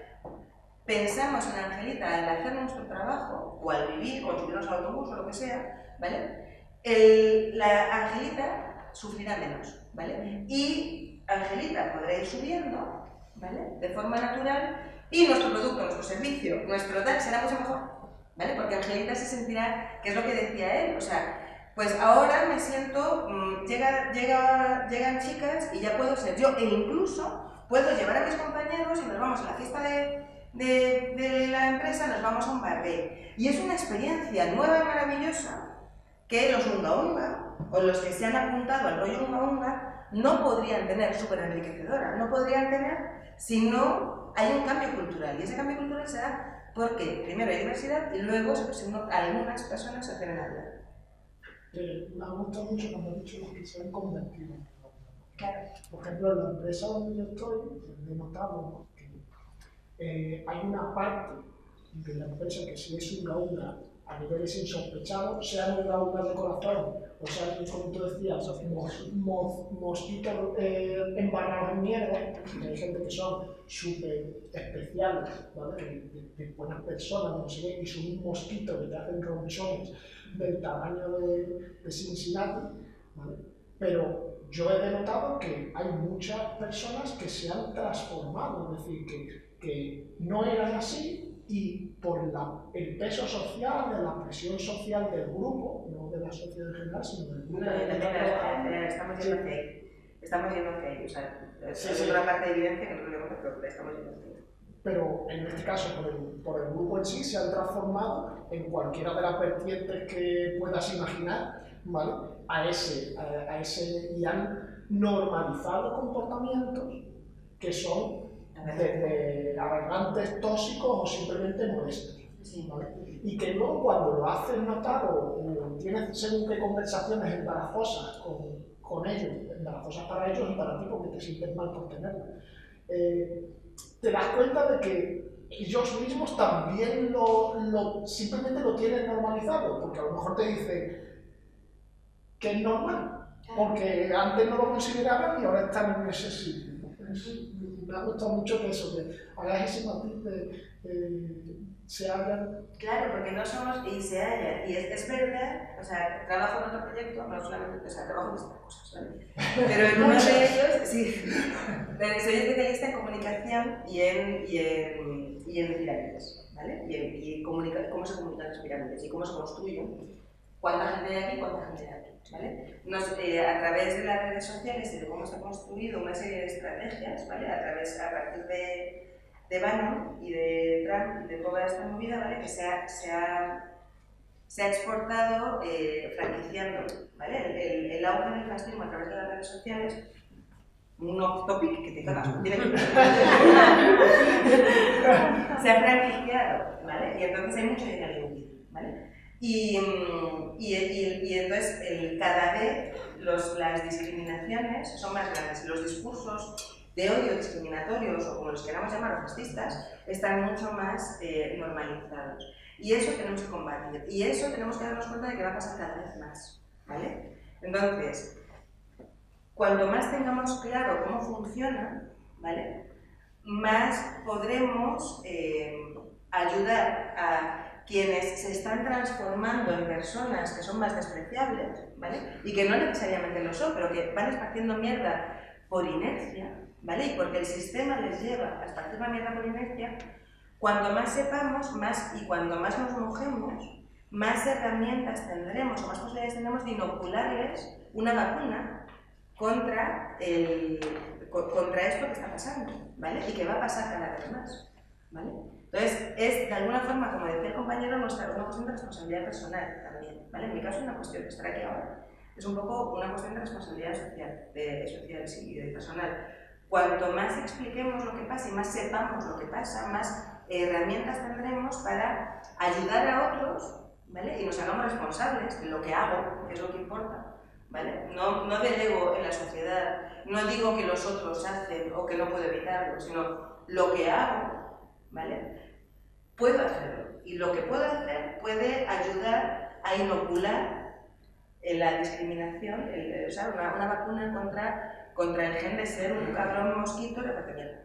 pensamos en Angelita al hacer nuestro trabajo, o al vivir, o al subirnos al autobús, o lo que sea, ¿vale? La Angelita sufrirá menos, ¿vale? Y Angelita podrá ir subiendo, ¿vale? De forma natural, y nuestro producto, nuestro servicio, nuestro tal será mucho mejor, ¿vale? Porque Angelita se sentirá, que es lo que decía él, o sea, pues ahora me siento, llegan chicas y ya puedo ser yo, e incluso puedo llevar a mis compañeros y nos vamos a la fiesta de la empresa, nos vamos a un barbé. Y es una experiencia nueva y maravillosa que los unga unga, o los que se han apuntado al rollo unga unga, no podrían tener, súper enriquecedora, no podrían tener si no hay un cambio cultural. Y ese cambio cultural se da porque primero hay diversidad y luego algunas personas se atreven a hablar. Me ha gustado mucho cuando has dicho los que se han convertido. Claro. Por ejemplo, en la empresa donde yo estoy, he notado, ¿no?, que hay una parte de la empresa que si es unga unga a niveles insospechados, sean unga unga de corazón, o sea, como tú decías, mosquitos embarrados en mierda, que hay gente que son súper especiales, ¿vale? De buenas personas, no sé qué, y son un mosquito que te hacen ronchones del tamaño de Cincinnati, ¿vale? Pero yo he denotado que hay muchas personas que se han transformado, es decir, que no eran así y por el peso social, de la presión social del grupo, no de la sociedad en general, sino del grupo. Estamos yendo hacia ello, o sea, es una parte de evidencia que no lo vemos, pero estamos yendo hacia ello. Pero en este caso, por el grupo en sí, se han transformado en cualquiera de las vertientes que puedas imaginar, ¿vale? Y han normalizado comportamientos que son desde arrogantes, tóxicos o simplemente molestos. ¿Vale? Y que luego cuando lo haces notar o tienes según qué conversaciones embarazosas con ellos, embarazosas para ellos y para ti porque te sientes mal por tenerlas, te das cuenta de que ellos mismos también simplemente lo tienen normalizado, porque a lo mejor te dicen que es normal, porque antes no lo consideraban y ahora están en ese sitio. Me ha gustado mucho que eso, que hagáis ese matiz de se hallan. Claro, porque no somos y se hallan. Y es verdad, o sea, trabajo en otro proyecto, no solamente, o sea, trabajo en estas cosas, ¿vale? Pero en uno de ellos, sí, soy especialista en comunicación y en pirámides, ¿vale? Y cómo se comunican las pirámides y cómo se construyen. ¿Cuánta gente hay aquí? ¿Cuánta gente hay aquí? ¿Vale? A través de las redes sociales y de cómo se ha construido una serie de estrategias, ¿vale? A partir de Bannon y de Trump y de toda esta movida, ¿vale? Que se ha exportado franquiciando, ¿vale? El auge del fascismo a través de las redes sociales, un off topic que te cagas, se ha franquiciado, ¿vale? Y entonces hay mucho dinero invertido, ¿vale? Y entonces cada vez las discriminaciones son más grandes, los discursos de odio discriminatorios o como los queramos llamar, fascistas, están mucho más normalizados. Y eso tenemos que combatir. Y eso tenemos que darnos cuenta de que va a pasar cada vez más, ¿vale? Entonces, cuanto más tengamos claro cómo funciona, ¿vale? Más podremos ayudar a quienes se están transformando en personas que son más despreciables, ¿vale? Y que no necesariamente lo son, pero que van esparciendo mierda por inercia, ¿vale? Y porque el sistema les lleva a esparcir la mierda por inercia. Cuanto más sepamos, y cuando más nos mojemos, más herramientas tendremos o más posibilidades tendremos de inocularles una vacuna contra esto que está pasando, ¿vale? Y que va a pasar cada vez más, ¿vale? Entonces, es de alguna forma, como decía el compañero, una cuestión de responsabilidad personal también, ¿vale? En mi caso es una cuestión de estar aquí ahora. Es un poco una cuestión de responsabilidad social, y de personal. Cuanto más expliquemos lo que pasa y más sepamos lo que pasa, más herramientas tendremos para ayudar a otros, ¿vale? Y nos hagamos responsables de lo que hago, que es lo que importa, ¿vale? No delego en la sociedad, no digo que los otros hacen o que no puedo evitarlo, sino lo que hago, ¿vale? Puedo hacerlo. Y lo que puedo hacer puede ayudar a inocular la discriminación, una vacuna contra el gen de ser un cabrón mosquito repartiendo.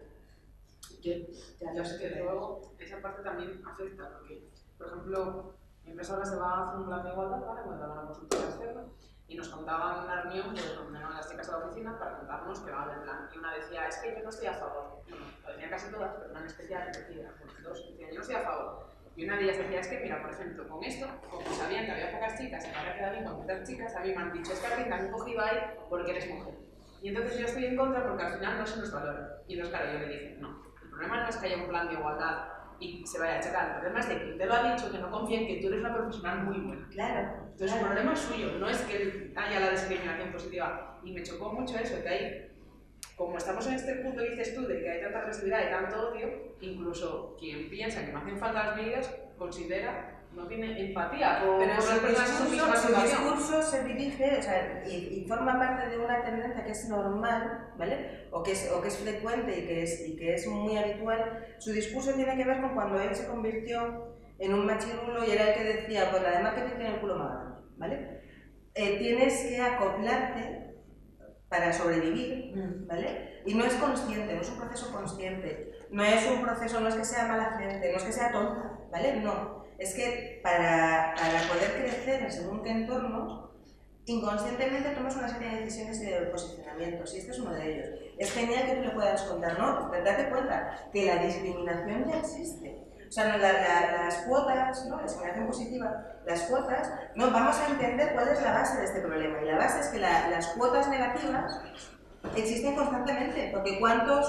Yo sé que luego esa parte también afecta, porque, por ejemplo, mi empresa ahora se va a hacer un plan de igualdad, ¿vale? Cuando van a consultoría externa, y nos contaban en una reunión, pues donde eran las chicas de la oficina, para contarnos que van del plan. Y una decía, es que yo no estoy a favor. Bueno, lo decían casi todas, pero una en especial decía, dos decían, yo no estoy a favor. Y una de ellas decía, es que mira, por ejemplo, con esto, como sabían que había pocas chicas y que había quedado bien con muchas chicas, a mí me han dicho, es que a ti te han cogido ahí porque eres mujer. Y entonces yo estoy en contra porque al final no se nos valora. Y entonces, claro, yo le dije, no, el problema no es que haya un plan de igualdad y se vaya a checar, el problema es de que te lo ha dicho, que no confía en que tú eres una profesional muy buena. Claro. Entonces el problema es suyo, no es que haya la discriminación positiva. Y me chocó mucho eso, que hay, como estamos en este punto que dices tú, de que hay tanta agresividad y tanto odio, incluso quien piensa que no hacen falta las medidas, considera, no tiene empatía por las personas en su misma situación. Su discurso se dirige, o sea, y forma parte de una tendencia que es normal, ¿vale? O que es frecuente y que es muy habitual. Su discurso tiene que ver con cuando él se convirtió en un machirulo y era el que decía, pues además que te tiene el culo más grande, ¿vale? Tienes que acoplarte para sobrevivir, ¿vale? Y no es consciente, no es un proceso consciente, no es que sea mala gente, no es que sea tonta, ¿vale? No, es que para poder crecer en según qué entorno, inconscientemente tomas una serie de decisiones y de posicionamientos, y este es uno de ellos. Es genial que tú le puedas contar, ¿no? Date cuenta que la discriminación ya existe. O sea, las cuotas, ¿no? La discriminación positiva, las cuotas, no, vamos a entender cuál es la base de este problema. Y la base es que las cuotas negativas existen constantemente, porque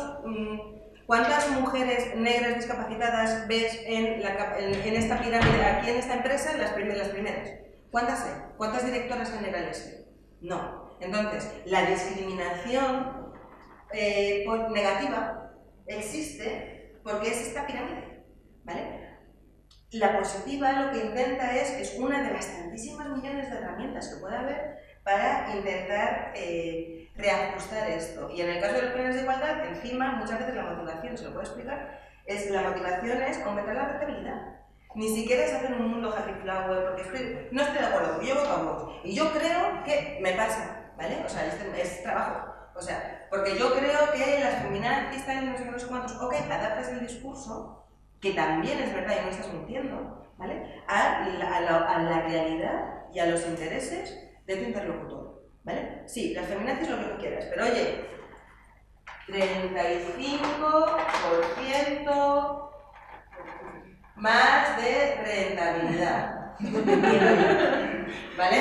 ¿cuántas mujeres negras discapacitadas ves en esta pirámide, aquí en esta empresa, las primeras? ¿Cuántas hay? ¿Cuántas directoras generales hay? No. Entonces, la discriminación negativa existe porque es esta pirámide, ¿vale? La positiva lo que intenta es una de las tantísimas millones de herramientas que puede haber para intentar reajustar esto. Y en el caso de los planes de igualdad, encima, muchas veces la motivación, se lo puedo explicar, la motivación es aumentar la rentabilidad. Ni siquiera es hacer un mundo happy flower, porque no estoy de acuerdo, porque yo voto a Vox. Y yo creo que me pasa, ¿vale? O sea, es trabajo. O sea, porque yo creo que las feminazis están en no sé cuántos, ok, adaptas el discurso, que también es verdad y no estás mintiendo, ¿vale? A la realidad y a los intereses de tu interlocutor, ¿vale? Sí, las feminazis lo que tú quieras, pero oye, 35% más de rentabilidad. ¿Vale?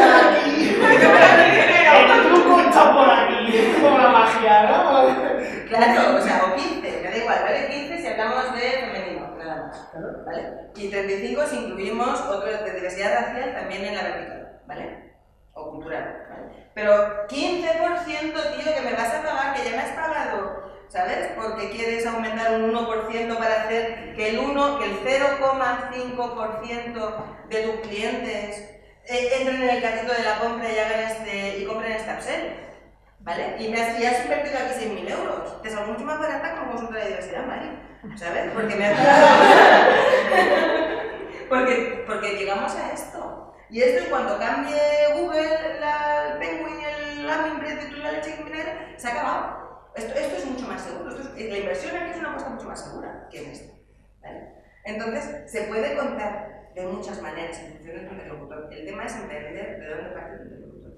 El truco está por aquí, es como la magia, ¿no? Claro, o sea, o 15, me da igual, ¿vale? 15 si hablamos de femenino, nada más, ¿vale? Y 35 si incluimos otro de diversidad racial también en la vertical, ¿vale? O cultural, ¿vale? Pero 15%, tío, que me vas a pagar, que ya me has pagado, ¿sabes? Porque quieres aumentar un 1% para hacer que el 0,5% de tus clientes entren en el carrito de la compra y hagan y compren esta upsell, ¿vale? Y has invertido aquí 6.000 euros. Te salgo mucho más barata como consultora de diversidad, ¿vale? ¿Sabes? Porque me has porque llegamos a esto. Y esto, en cuanto cambie Google, el Penguin, el Laminbread y la leche que viene, se ha acabado. Esto es mucho más seguro. La inversión aquí es una apuesta mucho más segura que en esto, ¿vale? Entonces, se puede contar de muchas maneras en función de tu interlocutor. El tema es entender de dónde parte tu interlocutor.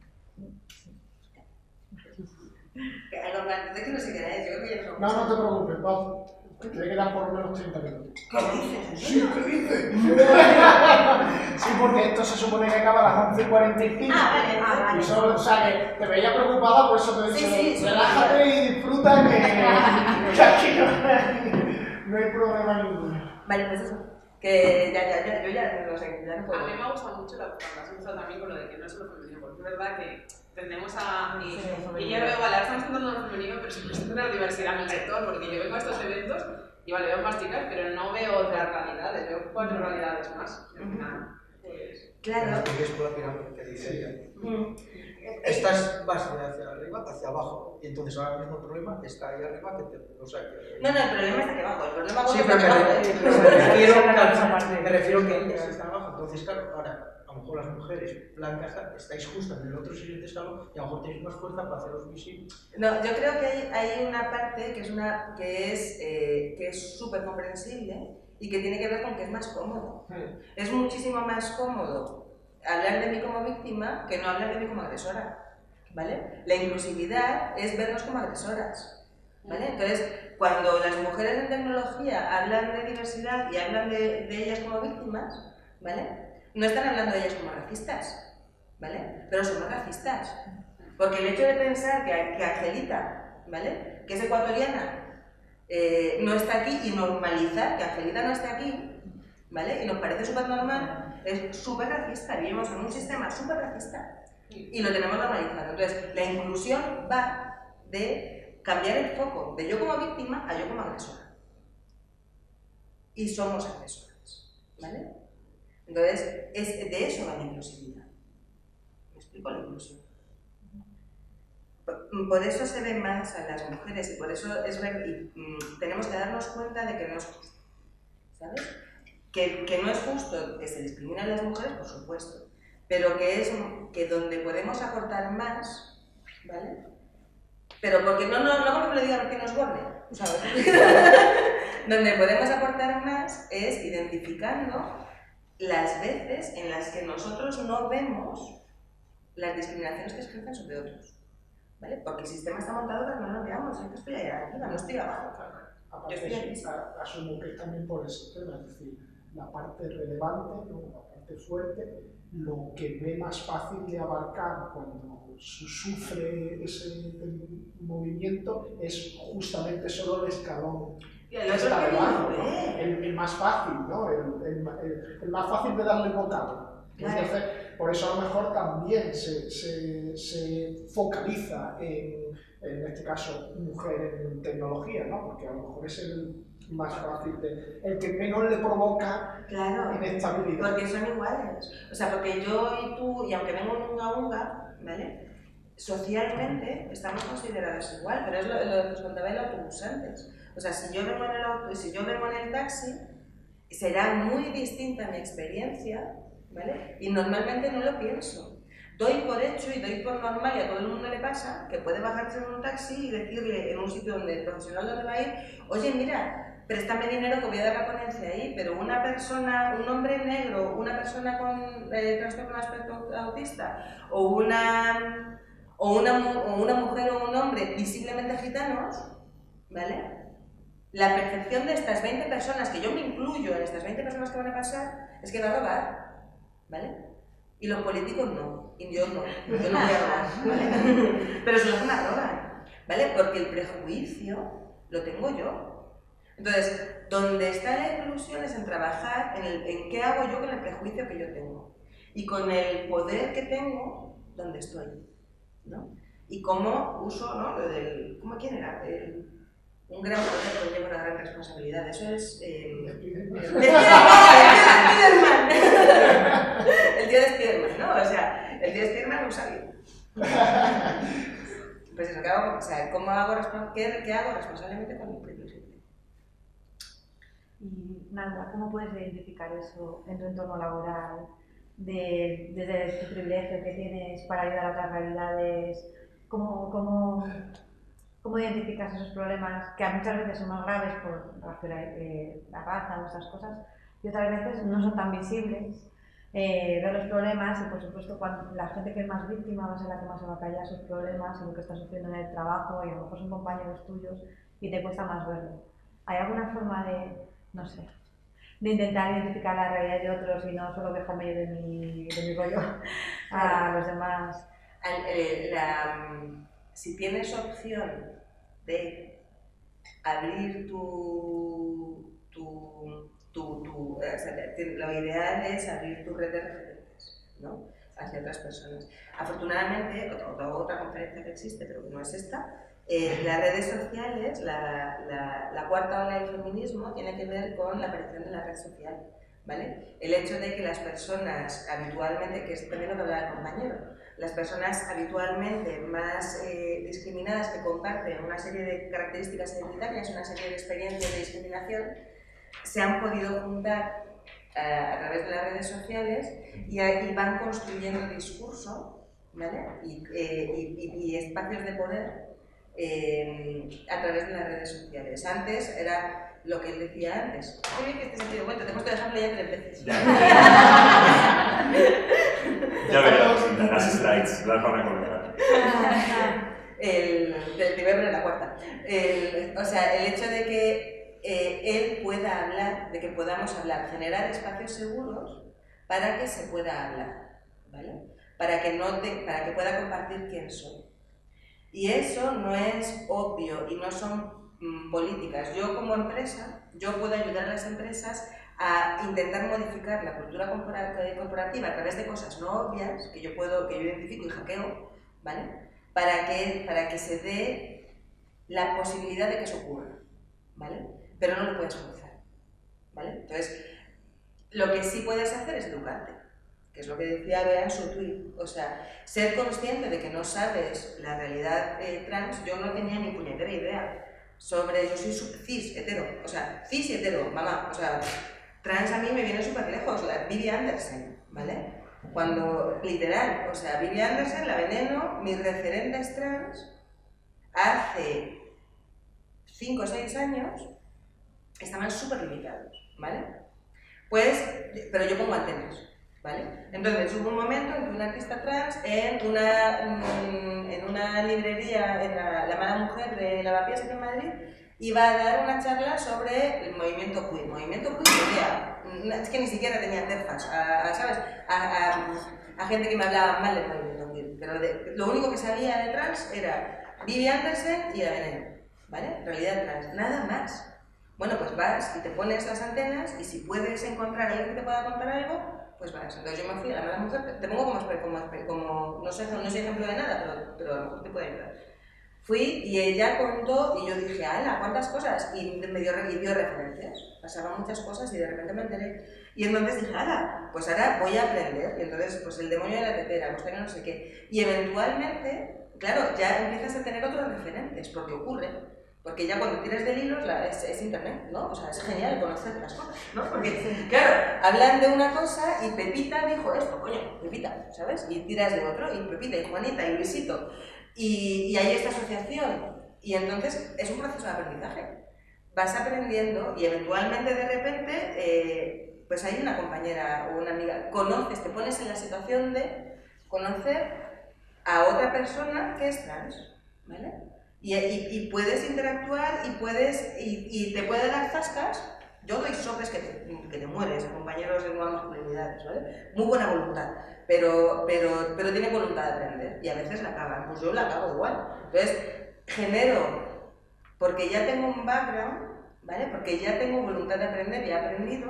Algo más, de que no sé qué era, yo creo que ya no. No te preocupes, Paz. Te quedan por lo menos 30 minutos. ¿Qué dices? Sí, ¿qué dices? Sí, porque esto se supone que acaba a las 11:45. Vale. Y solo, o sea, que te veía preocupada, por eso te he dicho, Sí, relájate y disfruta, que aquí no hay problema ninguno. Vale, pues eso. Que yo ya no sé, ya no puedo. A mí me ha gustado mucho la has también con lo de que no es solo femenino, porque es verdad que tendemos a... Y yo veo, vale, ahora estamos centrando en lo femenino, pero siempre estoy en la diversidad en el sector, porque yo vengo a estos eventos y vale, veo más chicas, pero no veo otras realidades, veo 4 realidades más. Pues... Claro. Es por la pirámide que dice ella. Estás vas hacia arriba, hacia abajo, y entonces ahora mismo el problema está ahí arriba, que o sea que... No, el problema está aquí abajo, el problema sí, está aquí abajo. Me refiero que ellas están abajo, entonces claro, ahora a lo mejor las mujeres blancas estáis justo en el otro siguiente escalón y a lo mejor tenéis más fuerza para haceros visibles. No, yo creo que hay una parte que es súper comprensible y que tiene que ver con que es más cómodo. Es muchísimo más cómodo hablar de mí como víctima que no hablar de mí como agresora, ¿vale? La inclusividad es vernos como agresoras, ¿vale? Entonces, cuando las mujeres en tecnología hablan de diversidad y hablan de ellas como víctimas, ¿vale? No están hablando de ellas como racistas, ¿vale? Pero somos racistas, porque el hecho de pensar que Angelita, ¿vale? Que es ecuatoriana, no está aquí y normalizar que Angelita no esté aquí, ¿vale? Y nos parece súper normal, es súper racista, vivimos en un sistema súper racista y lo tenemos normalizado. Entonces, la inclusión va de cambiar el foco de yo como víctima a yo como agresora. Y somos agresoras, ¿vale? Entonces, de eso va la inclusividad. ¿Me explico la inclusión? Por eso se ve más a las mujeres y por eso tenemos que darnos cuenta de que no es justo, ¿sabes? Que no es justo que se discrimine a las mujeres, por supuesto, pero que donde podemos aportar más, ¿vale? Pero porque no porque me lo diga Martín Osborne, ¿sabes? Donde podemos aportar más es identificando las veces en las que nosotros no vemos las discriminaciones que se ejercen sobre otros, ¿vale? Porque el sistema está montado para que no lo veamos. Yo estoy ahí arriba, no estoy abajo. Aparte, asumo que es también por ese tema, es decir, la parte relevante, ¿no? La parte fuerte, lo que ve más fácil de abarcar cuando sufre ese movimiento es justamente solo el escalón que está debajo, ¿no? El más fácil, ¿no? El más fácil de darle el bocado. Entonces, por eso a lo mejor también se focaliza en este caso, mujer en tecnología, ¿no? Porque a lo mejor es el más fácil, el que menos le provoca inestabilidad. Porque son iguales. O sea, porque yo y tú, y aunque vengo en unga, ¿vale? Socialmente estamos considerados igual, pero es lo que os contaba el autobús antes. O sea, si yo vengo en el taxi, será muy distinta mi experiencia, ¿vale? Y normalmente no lo pienso. Doy por hecho y doy por normal, y a todo el mundo le pasa, que puede bajarse en un taxi y decirle en un sitio donde el profesional donde va a ir, oye, mira, préstame dinero que voy a dar la ponencia ahí, pero una persona, un hombre negro, una persona con trastorno de aspecto autista, o una mujer o un hombre visiblemente gitanos, ¿vale? La percepción de estas 20 personas, que yo me incluyo en estas 20 personas que van a pasar, es que va a robar, ¿vale? Y los políticos no, y yo no voy a robar, ¿vale? Pero son los que me roban, ¿vale? Porque el prejuicio lo tengo yo. Entonces, donde está la inclusión es en trabajar en qué hago yo con el prejuicio que yo tengo y con el poder que tengo donde estoy, ¿no? Y cómo uso, ¿no? Lo del, ¿quién era? Un gran poder conlleva una gran responsabilidad. Eso es... El tío de Spiderman, ¿no? O sea, el tío de Spiderman es un sabio. Pues eso, ¿qué hago? O sea, ¿qué hago responsablemente con mi propio gente? Y nada, ¿cómo puedes identificar eso en tu entorno laboral? Desde tu privilegio que tienes para ayudar a otras realidades, ¿cómo identificas esos problemas que muchas veces son más graves por la raza o esas cosas y otras veces no son tan visibles? Veo los problemas y por supuesto la gente que es más víctima va a ser la que más se va a callar sus problemas y lo que está sufriendo en el trabajo y a lo mejor son compañeros tuyos y te cuesta más verlo. ¿Hay alguna forma de, no sé, de intentar identificar la realidad de otros y no solo dejarme yo de mi rollo a los demás? Si tienes opción de abrir lo ideal es abrir tu red de referentes, ¿no? Hacia otras personas. Afortunadamente, otra conferencia que existe, pero que no es esta, las redes sociales, la cuarta ola del feminismo tiene que ver con la aparición de la red social, ¿vale? El hecho de que las personas habitualmente, que es también lo que hablaba el compañero, las personas habitualmente más discriminadas que comparten una serie de características identitarias, una serie de experiencias de discriminación, se han podido juntar a través de las redes sociales y van construyendo discurso, ¿vale? y espacios de poder a través de las redes sociales. Antes era lo que él decía antes. Qué bien que este sentido de vuelta, tenemos que dejarlo ya 3 veces. Ya veremos, las slides, las van a colocar. Te voy a poner la cuarta. O sea, el hecho de que él pueda hablar, de que podamos hablar, generar espacios seguros para que se pueda hablar, ¿vale? Para que pueda compartir quién soy. Y eso no es obvio y no son políticas. Yo como empresa, yo puedo ayudar a las empresas a intentar modificar la cultura corporativa a través de cosas no obvias que yo identifico y hackeo, ¿vale? Para que se dé la posibilidad de que eso ocurra, ¿vale? Pero no lo puedes forzar, ¿vale? Entonces, lo que sí puedes hacer es educarte, que es lo que decía Bea en su tweet. O sea, ser consciente de que no sabes la realidad trans. Yo no tenía ni puñetera idea sobre... Yo soy cis, hetero, o sea, cis y hetero, mamá, o sea, trans a mí me viene súper lejos, la Vivi Anderson, ¿vale? Cuando, literal, o sea, Vivi Anderson, La Veneno, mis referentes trans, hace 5 o 6 años, estaban súper limitados, ¿vale? Pues, pero yo pongo antenas, ¿vale? Entonces hubo un momento en que un artista trans en una librería, en la Mala Mujer de Lavapiés aquí en Madrid, iba a dar una charla sobre el movimiento queer. Es que ni siquiera tenía interfaz, ¿sabes? A gente que me hablaba mal del movimiento queer, pero lo único que sabía de trans era Vivi Anderson y La Veneno, ¿vale? Realidad trans, nada más. Bueno, pues vas y te pones las antenas y si puedes encontrar a alguien que te pueda contar algo, Pues vale, entonces yo me fui a la mala mujer, te pongo como no sé, no soy ejemplo de nada, pero a lo mejor te puede ayudar. Fui y ella contó y yo dije, ¡hala! ¿Cuántas cosas? Y me dio referencias, pasaban muchas cosas y de repente me enteré. Y entonces dije, ¡hala! Pues ahora voy a aprender. Y entonces, pues el demonio de la tetera, pues que no sé qué. Y eventualmente, claro, ya empiezas a tener otros referentes, porque ocurre. Porque ya cuando tiras del hilo es internet, ¿no? O sea, es genial conocer las cosas, ¿no? Porque, claro, hablan de una cosa y Pepita dijo esto, coño, Pepita, ¿sabes? Y tiras de otro, y Pepita, y Juanita, y Luisito. Y hay esta asociación. Y entonces es un proceso de aprendizaje. Vas aprendiendo y eventualmente de repente, pues hay una compañera o una amiga, conoces, te pones en la situación de conocer a otra persona que es trans, ¿vale? Y puedes interactuar y te puede dar zascas. Yo doy sopes que te mueres, compañeros de nuevas masculinidades, ¿vale? Muy buena voluntad, pero tiene voluntad de aprender y a veces la cagan. Pues yo la cago igual. Entonces, genero, porque ya tengo un background, ¿vale? Porque ya tengo voluntad de aprender y he aprendido,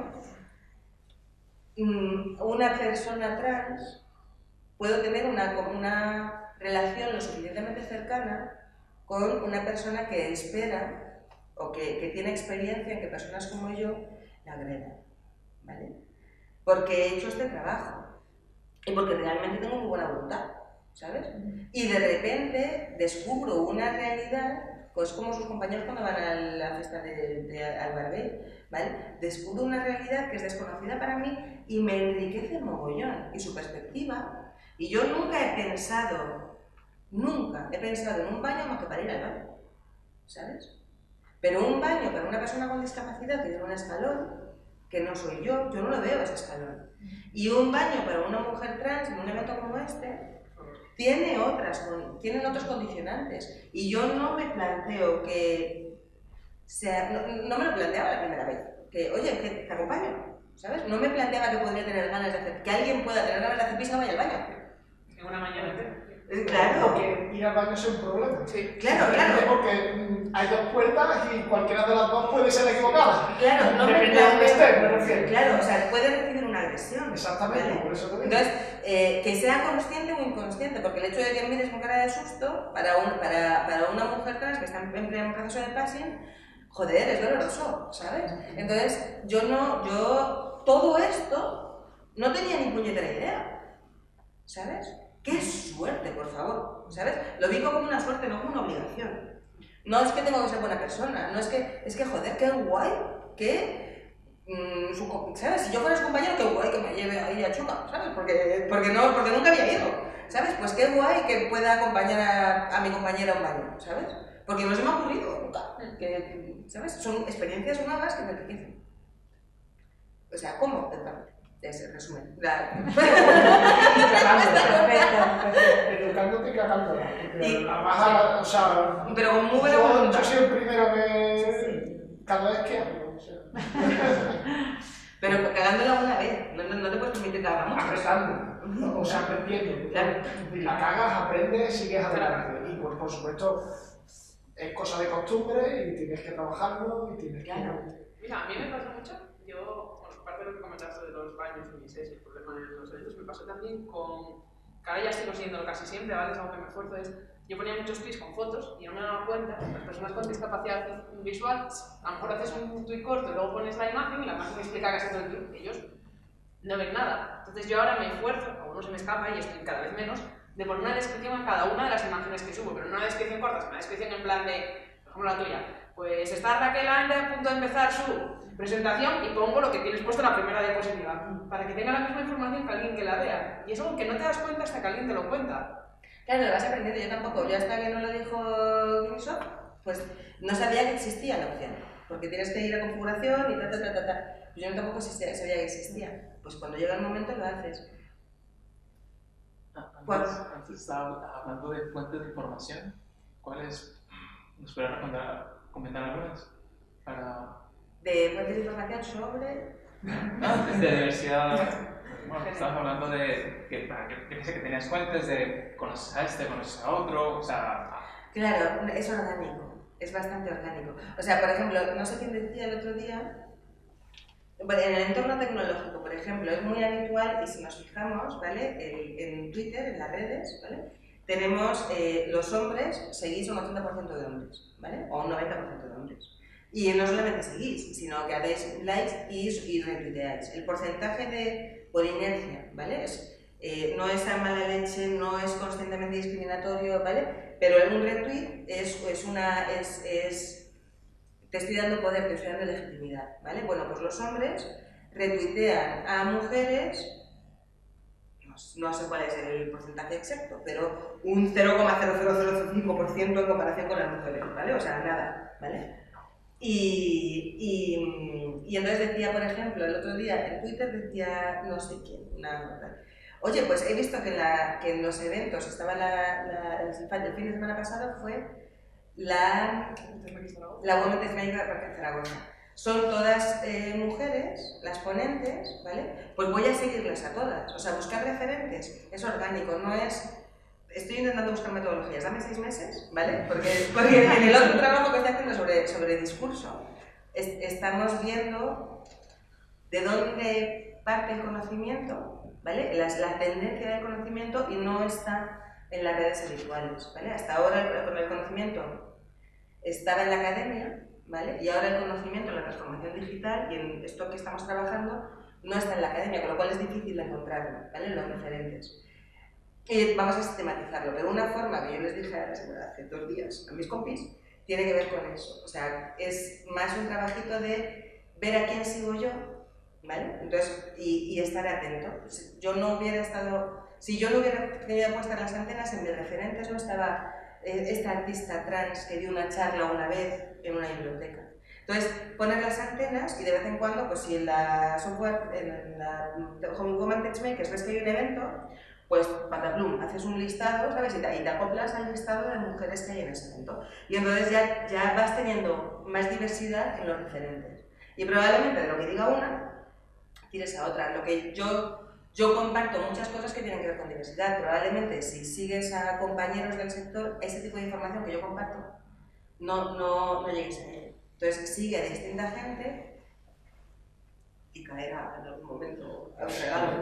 una persona trans, puedo tener una relación lo suficientemente cercana con una persona que espera o que tiene experiencia en que personas como yo la agredan, ¿vale? Porque he hecho este trabajo y porque realmente tengo muy buena voluntad, ¿sabes? Y de repente descubro una realidad, pues como sus compañeros cuando van a la fiesta al barbell, ¿vale? Descubro una realidad que es desconocida para mí y me enriquece mogollón y su perspectiva. Y yo nunca he pensado en un baño más que para ir al baño, ¿sabes? Pero un baño para una persona con discapacidad que tiene un escalón, que no soy yo no lo veo ese escalón. Y un baño para una mujer trans en un evento como este, tienen otros condicionantes. Y yo no me planteo que sea, no me lo planteaba la primera vez, que oye, que te acompaño, ¿sabes? No me planteaba que podría tener ganas de hacer, que alguien pueda tener ganas de hacer pis y vaya al baño. En una mañana entera. Claro, porque ir al baño es un problema. Sí. Claro. Porque hay dos puertas y cualquiera de las dos puede ser equivocada. Claro, no depende de dónde esté, me refiero. Claro, o sea, puede recibir una agresión. Exactamente, ¿vale? por eso te digo. Entonces, que sea consciente o inconsciente, porque el hecho de que mires con cara de susto para una mujer trans que está en pleno proceso de passing, joder, es doloroso, ¿sabes? Entonces, yo todo esto no tenía ni puñetera idea, ¿sabes? ¡Qué suerte, por favor! ¿Sabes? Lo vi como una suerte, no como una obligación. No es que tengo que ser buena persona, no es que joder, qué guay, ¿sabes? Si yo fuera su compañero, qué guay que me lleve ahí a Chuca, ¿sabes? Porque nunca había ido, ¿sabes? Pues qué guay que pueda acompañar a mi compañera a un baño, ¿sabes? Porque no se me ha ocurrido nunca, ¿sabes? Son experiencias nuevas que me enriquecen. O sea, ¿cómo? Ese resumen. Educándote y cagándola. Además, o sea, pero con muy buena voluntad. Yo soy el primero que cada vez que hablo. O sea. Pero cagándola una vez, no te puedes permitir cagar mucho. Apretando, o sea, aprendiendo. Claro. La cagas, aprendes, sigues adelante. Y pues, por supuesto, es cosa de costumbre y tienes que trabajarlo y tienes que... Mira, a mí me pasa mucho, aparte de lo que comentaste de los baños y mis el problema de los eventos, me pasó también con, que ahora ya estoy consiguiéndolo casi siempre, ¿vale? Es algo que me esfuerzo, yo ponía muchos tweets con fotos y no me daba cuenta, las personas con discapacidad visual, a lo mejor haces un tweet corto y luego pones la imagen y la imagen explica casi todo el tweet, ellos no ven nada. Entonces yo ahora me esfuerzo, a uno se me escapa y estoy cada vez menos, de poner una descripción a cada una de las imágenes que subo, pero no una descripción corta, sino una descripción en plan de, por ejemplo la tuya, pues está Raquel Ande a punto de empezar su presentación y pongo lo que tienes puesto en la primera diapositiva, para que tenga la misma información que alguien que la vea. Y es algo que no te das cuenta hasta que alguien te lo cuenta. Claro, lo vas aprendiendo, yo tampoco. Yo hasta que no lo dijo Microsoft, pues no sabía que existía la opción, porque tienes que ir a configuración y Yo tampoco sabía que existía. Pues cuando llega el momento lo haces. Antes estaba hablando de fuentes de información. ¿Cuáles? ¿Nos podrías comentar algunas? De fuentes de información sobre... de diversidad. Bueno, estabas hablando de que tenías fuentes de conoces a este, conoces a otro, o sea... Claro, es orgánico, es bastante orgánico. O sea, por ejemplo, no sé quién decía el otro día Bueno, en el entorno tecnológico, por ejemplo, es muy habitual, y si nos fijamos, ¿vale? En Twitter, en las redes, ¿vale? Tenemos los hombres, seguís un 80% de hombres, ¿vale? O un 90% de hombres. Y no solamente seguís, sino que hacéis likes y retuiteáis. El porcentaje de, por inercia, ¿vale? No es a mala leche, no es conscientemente discriminatorio, ¿vale? Pero un retweet te estoy dando poder, te estoy dando legitimidad, ¿vale? Bueno, pues los hombres retuitean a mujeres, no sé cuál es el porcentaje exacto, pero un 0,0005% en comparación con las mujeres, ¿vale? O sea, nada, ¿vale? Y entonces decía, por ejemplo, el otro día en Twitter decía no sé quién, oye, pues he visto que en los eventos estaba el fin de semana pasado fue la Women Test Maker de Zaragoza. Son todas mujeres, las ponentes, ¿vale? Pues voy a seguirlas a todas. O sea, buscar referentes es orgánico, no es... Estoy intentando buscar metodologías, dame 6 meses, ¿vale? Porque en el otro trabajo que estoy haciendo sobre discurso, estamos viendo de dónde parte el conocimiento, ¿vale? La tendencia del conocimiento y no está en las redes habituales, ¿vale? Hasta ahora el conocimiento estaba en la academia, ¿vale? Y ahora el conocimiento, la transformación digital y en esto que estamos trabajando no está en la academia, con lo cual es difícil de encontrarlo, ¿vale? En los referentes. Y vamos a sistematizarlo, pero una forma que yo les dije hace 2 días a mis compis tiene que ver con eso. O sea, es más un trabajito de ver a quién sigo yo, ¿vale? Entonces, y estar atento. Si yo no hubiera tenido puestas las antenas, en mis referentes no estaba esta artista trans que dio una charla una vez en una biblioteca. Entonces, poner las antenas y de vez en cuando, pues si en la software, en la Women Test Makers ves que hay un evento, pues pataplum, haces un listado, ¿sabes? Y te acoplas al listado de mujeres que hay en ese evento. Y entonces ya vas teniendo más diversidad en los referentes. Y probablemente de lo que diga una, tires a otra. Lo que yo comparto muchas cosas que tienen que ver con diversidad. Probablemente si sigues a compañeros del sector, ese tipo de información que yo comparto, no llegues a ello. Entonces sigue a distinta gente y caerá en algún momento a un regalo.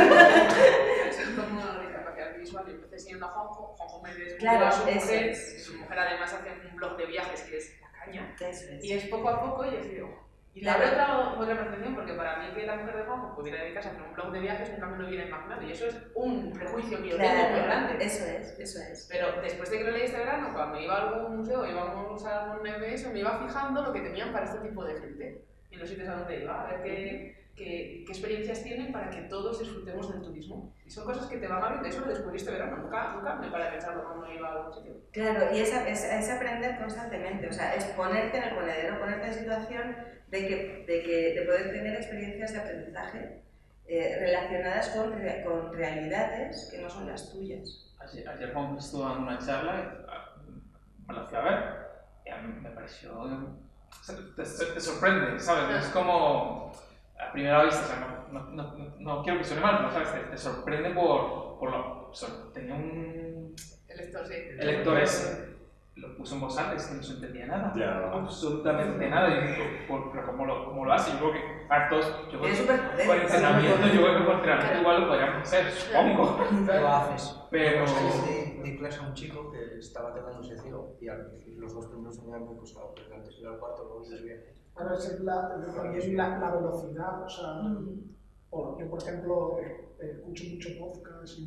Es como una discapacidad visual. Yo empecé siguiendo a Juanjo me descubrió a su mujer además hace un blog de viajes que es la caña. Y es poco a poco y he sido... Y la otra percepción, porque para mí que la mujer de Juanjo pudiera dedicarse a hacer un blog de viajes nunca me lo hubiera imaginado. Y eso es un prejuicio que yo tengo muy grande. Eso es. Pero después de que lo leí este verano, cuando iba a algún museo, íbamos a algún evento, me iba fijando lo que tenían para este tipo de gente. En los sitios a donde iba, a ver qué experiencias tienen para que todos disfrutemos del turismo. Y son cosas que te van abriendo, eso lo descubrí este verano, nunca me paré a pensarlo cuando iba a algún sitio. Claro, y es aprender constantemente, o sea, es ponerte en el ponedero, ponerte en situación de poder tener experiencias de aprendizaje relacionadas con realidades que no son las tuyas. Ayer Juan estuvo dando una charla, me la fui a ver, y a mí me pareció... Te sorprende, ¿sabes? Es como... A primera vista, o sea, no quiero que suene mal, pero ¿sabes? Te sorprende por lo... Tenía un... El lector, sí. El lector ese lo puso en voz alta, es que no se entendía nada, absolutamente nada. Y digo, pero ¿cómo lo hace? Yo creo que hartos, yo creo que por entrenamiento, yo creo que por entrenamiento igual lo podríamos hacer, supongo. Lo haces. Pero... Di clase a un chico que estaba quedándose ciego y los 2 primeros años me costaba, pero antes era el cuarto, lo vi bien. Ahora es la velocidad, o sea, yo por ejemplo escucho mucho podcast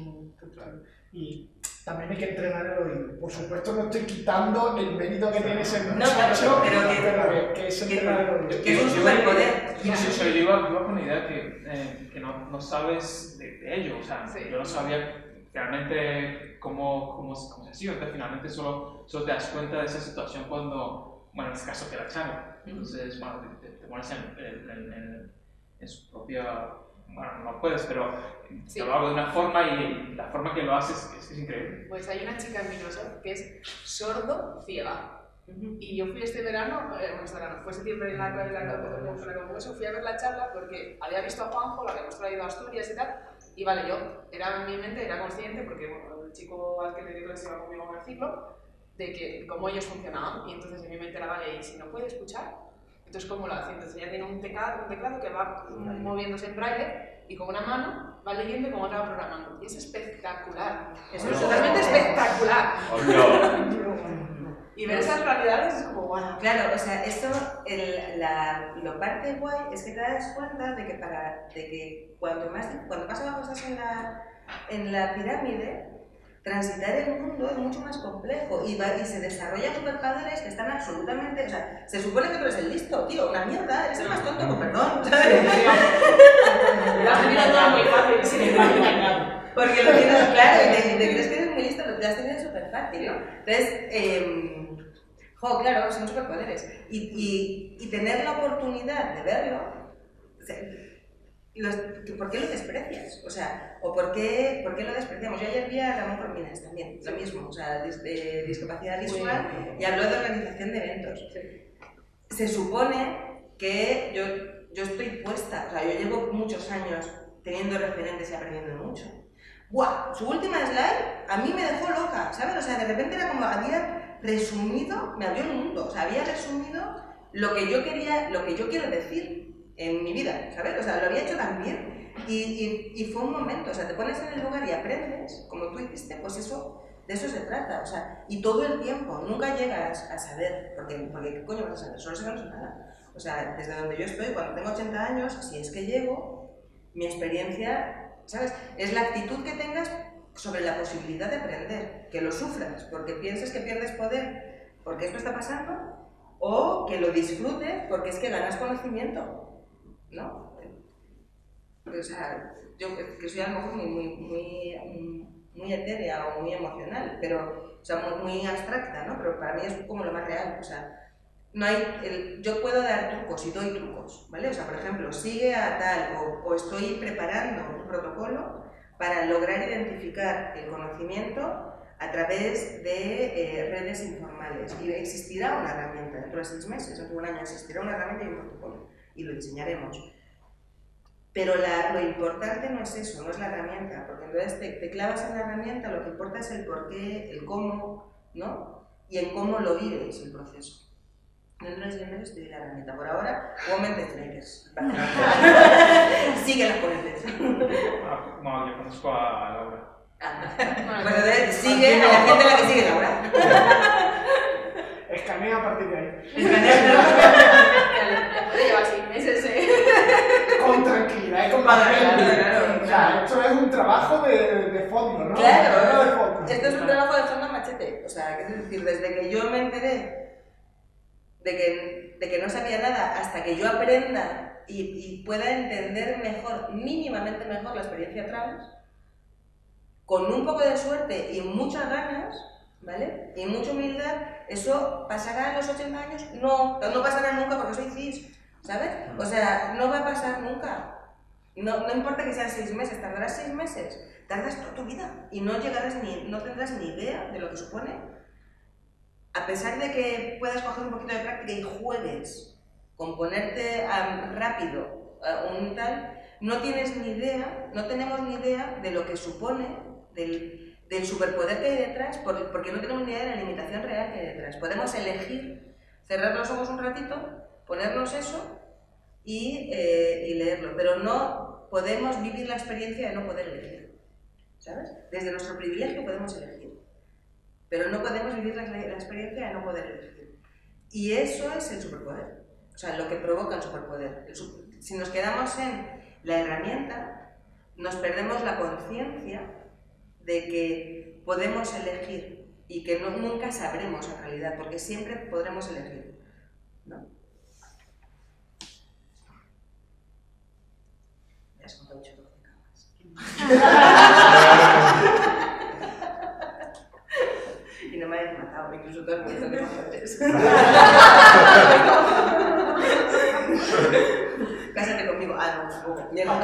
y también hay que entrenar el oído. Por supuesto no estoy quitando el mérito que tiene ese muchacho, pero que es entrenar el oído. Que es un superpoder. Yo iba con la idea que no sabes de ello, o sea, yo no sabía realmente cómo se hacía, entonces finalmente solo te das cuenta de esa situación cuando, bueno, en este caso que la charla. Entonces, bueno, te pones en su propia... Bueno, no puedes, pero te lo hago de una forma y la forma que lo haces es increíble. Pues hay una chica en Microsoft que es sordo-ciega. Y yo fui este verano, fue septiembre en la Congreso, fui a ver la charla porque había visto a Juanjo, la habíamos traído a Asturias y tal, y vale, yo en mi mente era consciente, porque bueno, el chico al que le dio clase iba conmigo en el ciclo, de que cómo ellos funcionaban, y entonces en mi mente era, vale, y si no puede escuchar, Entonces, ¿cómo lo hace? Entonces ella tiene un teclado que va moviéndose en braille y con una mano va leyendo y con otra va programando. Y es espectacular. Eso es totalmente espectacular. Y ver esas realidades es como bueno. Claro, o sea, esto, lo parte guay es que te das cuenta de que cuando más abajo estás en la pirámide, transitar el mundo es mucho más complejo y se desarrollan superpoderes que están absolutamente... O sea, se supone que tú eres el listo, tío, una mierda, eres el más tonto, con perdón, ¿sabes? Me has tenido todo muy fácil, sí. Porque lo tienes claro y te crees que eres muy listo, lo has tenido súper fácil, ¿no? Entonces, claro, son superpoderes. Y tener la oportunidad de verlo... O sea, ¿por qué lo desprecias? O sea, ¿por qué lo despreciamos? Yo ayer vi a Ramón Cormines también, lo mismo, o sea, de discapacidad visual, y habló de organización de eventos. Se supone que yo estoy puesta, o sea, yo llevo muchos años teniendo referentes y aprendiendo mucho. ¡Buah! Su última slide a mí me dejó loca, ¿sabes? O sea, de repente era como, había resumido, me abrió el mundo, o sea, había resumido lo que yo quiero decir en mi vida, ¿sabes? O sea, lo había hecho tan bien y fue un momento, o sea, te pones en el lugar y aprendes, como tú hiciste, pues de eso se trata, o sea, y todo el tiempo, nunca llegas a saber, porque ¿qué coño vas a saber? Solo sabemos nada. O sea, desde donde yo estoy, cuando tengo 80 años, si es que llego, mi experiencia, ¿sabes? Es la actitud que tengas sobre la posibilidad de aprender, que lo sufras, porque pienses que pierdes poder, porque esto está pasando, o que lo disfrutes, porque es que ganas conocimiento. ¿No? O sea, yo que soy a lo mejor muy etérea o muy emocional, pero, o sea, muy abstracta, ¿no? Pero para mí es como lo más real, o sea, no hay, yo puedo dar trucos y doy trucos, ¿vale? O sea, por ejemplo, sigue a tal o estoy preparando un protocolo para lograr identificar el conocimiento a través de redes informales y existirá una herramienta dentro de 6 meses, dentro de un año existirá una herramienta y un protocolo. Y lo diseñaremos. Pero lo importante no es eso, no es la herramienta, porque entonces te clavas en la herramienta, lo que importa es el por qué, el cómo, ¿no? Y en cómo lo vives el proceso. Dentro de 6 meses te di la herramienta. Por ahora, women makers. Sigue las ponentes. No, yo conozco a Laura. Bueno, sigue a la gente a la que sigue Laura. Escanea a partir de ahí. Lleva 6 meses, Con tranquilidad y con paciencia. Claro. O sea, esto es un trabajo de fondo, ¿no? Claro, esto es un trabajo de fondo machete. O sea, es decir, desde que yo me enteré de que no sabía nada hasta que yo aprenda y pueda entender mejor, mínimamente mejor la experiencia trans, con un poco de suerte y muchas ganas, ¿vale? Y mucha humildad, eso pasará a los 80 años, no pasará nunca porque soy cis, ¿sabes? O sea, no va a pasar nunca. No importa que sean 6 meses, tardarás 6 meses, tardas toda tu vida y no tendrás ni idea de lo que supone. A pesar de que puedas coger un poquito de práctica y juegues con ponerte rápido un tal, no tenemos ni idea de lo que supone, del superpoder que hay detrás, porque no tenemos ni idea de la limitación real que hay detrás. Podemos elegir, cerrar los ojos un ratito, ponernos eso y leerlo, pero no podemos vivir la experiencia de no poder elegir, ¿sabes? Desde nuestro privilegio podemos elegir, pero no podemos vivir la experiencia de no poder elegir. Y eso es el superpoder, o sea, lo que provoca el superpoder. Si nos quedamos en la herramienta, nos perdemos la conciencia de que podemos elegir y que nunca sabremos en realidad, porque siempre podremos elegir, ¿no? Me has contado 8 camas. Y no me habéis matado, incluso todo el mundo que antes. Cásate conmigo. No, mierda.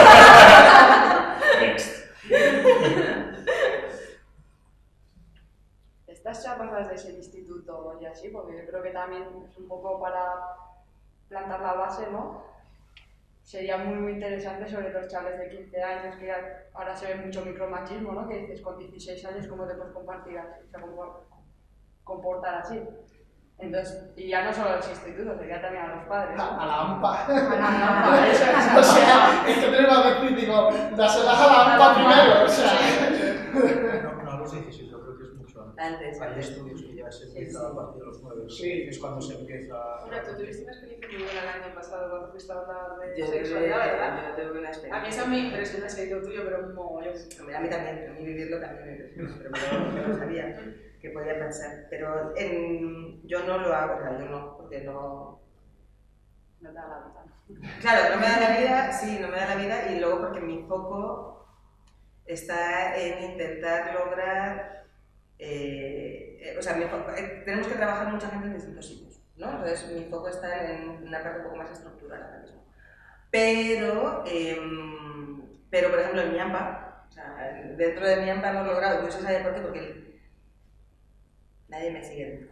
Estas charlas desde el instituto y así, porque yo creo que también es un poco para plantar la base, ¿no? Sería muy interesante sobre los chavales de 15 años, que ahora se ve mucho micromachismo, ¿no? Que dices, con 16 años, ¿cómo te puedes comportar así? Entonces, y ya no solo a los institutos, sería también a los padres. A la AMPA. A la AMPA, eso es. O sea, es que tenemos que decir, digo, dáselas a la AMPA primero, o sea. No, a los 16, yo creo que es mucho antes. Hay estudios que ya se empieza a partir de los 9. Sí. Es cuando se empieza. Bueno, tú tuviste una experiencia muy buena el año pasado cuando fuiste a hablar de Yo sexualidad, ¿verdad? tuve una experiencia. A mí eso me impresiona, ese lo tuyo, pero un mogollón. A mí también, a mí vivirlo también me impresionó, pero yo no sabía que podía pasar. Pero yo no lo hago, o sea, yo no, porque no... No te da la vida. Claro, no me da la vida, sí, no me da la vida, y luego porque mi foco está en intentar lograr... o sea, tenemos que trabajar mucha gente en distintos sitios, ¿no? Entonces mi foco está en una parte un poco más estructural ahora mismo. Pero, por ejemplo, en mi AMPA, o sea, dentro de mi AMPA hemos logrado, no se sabe por qué, porque nadie me sigue.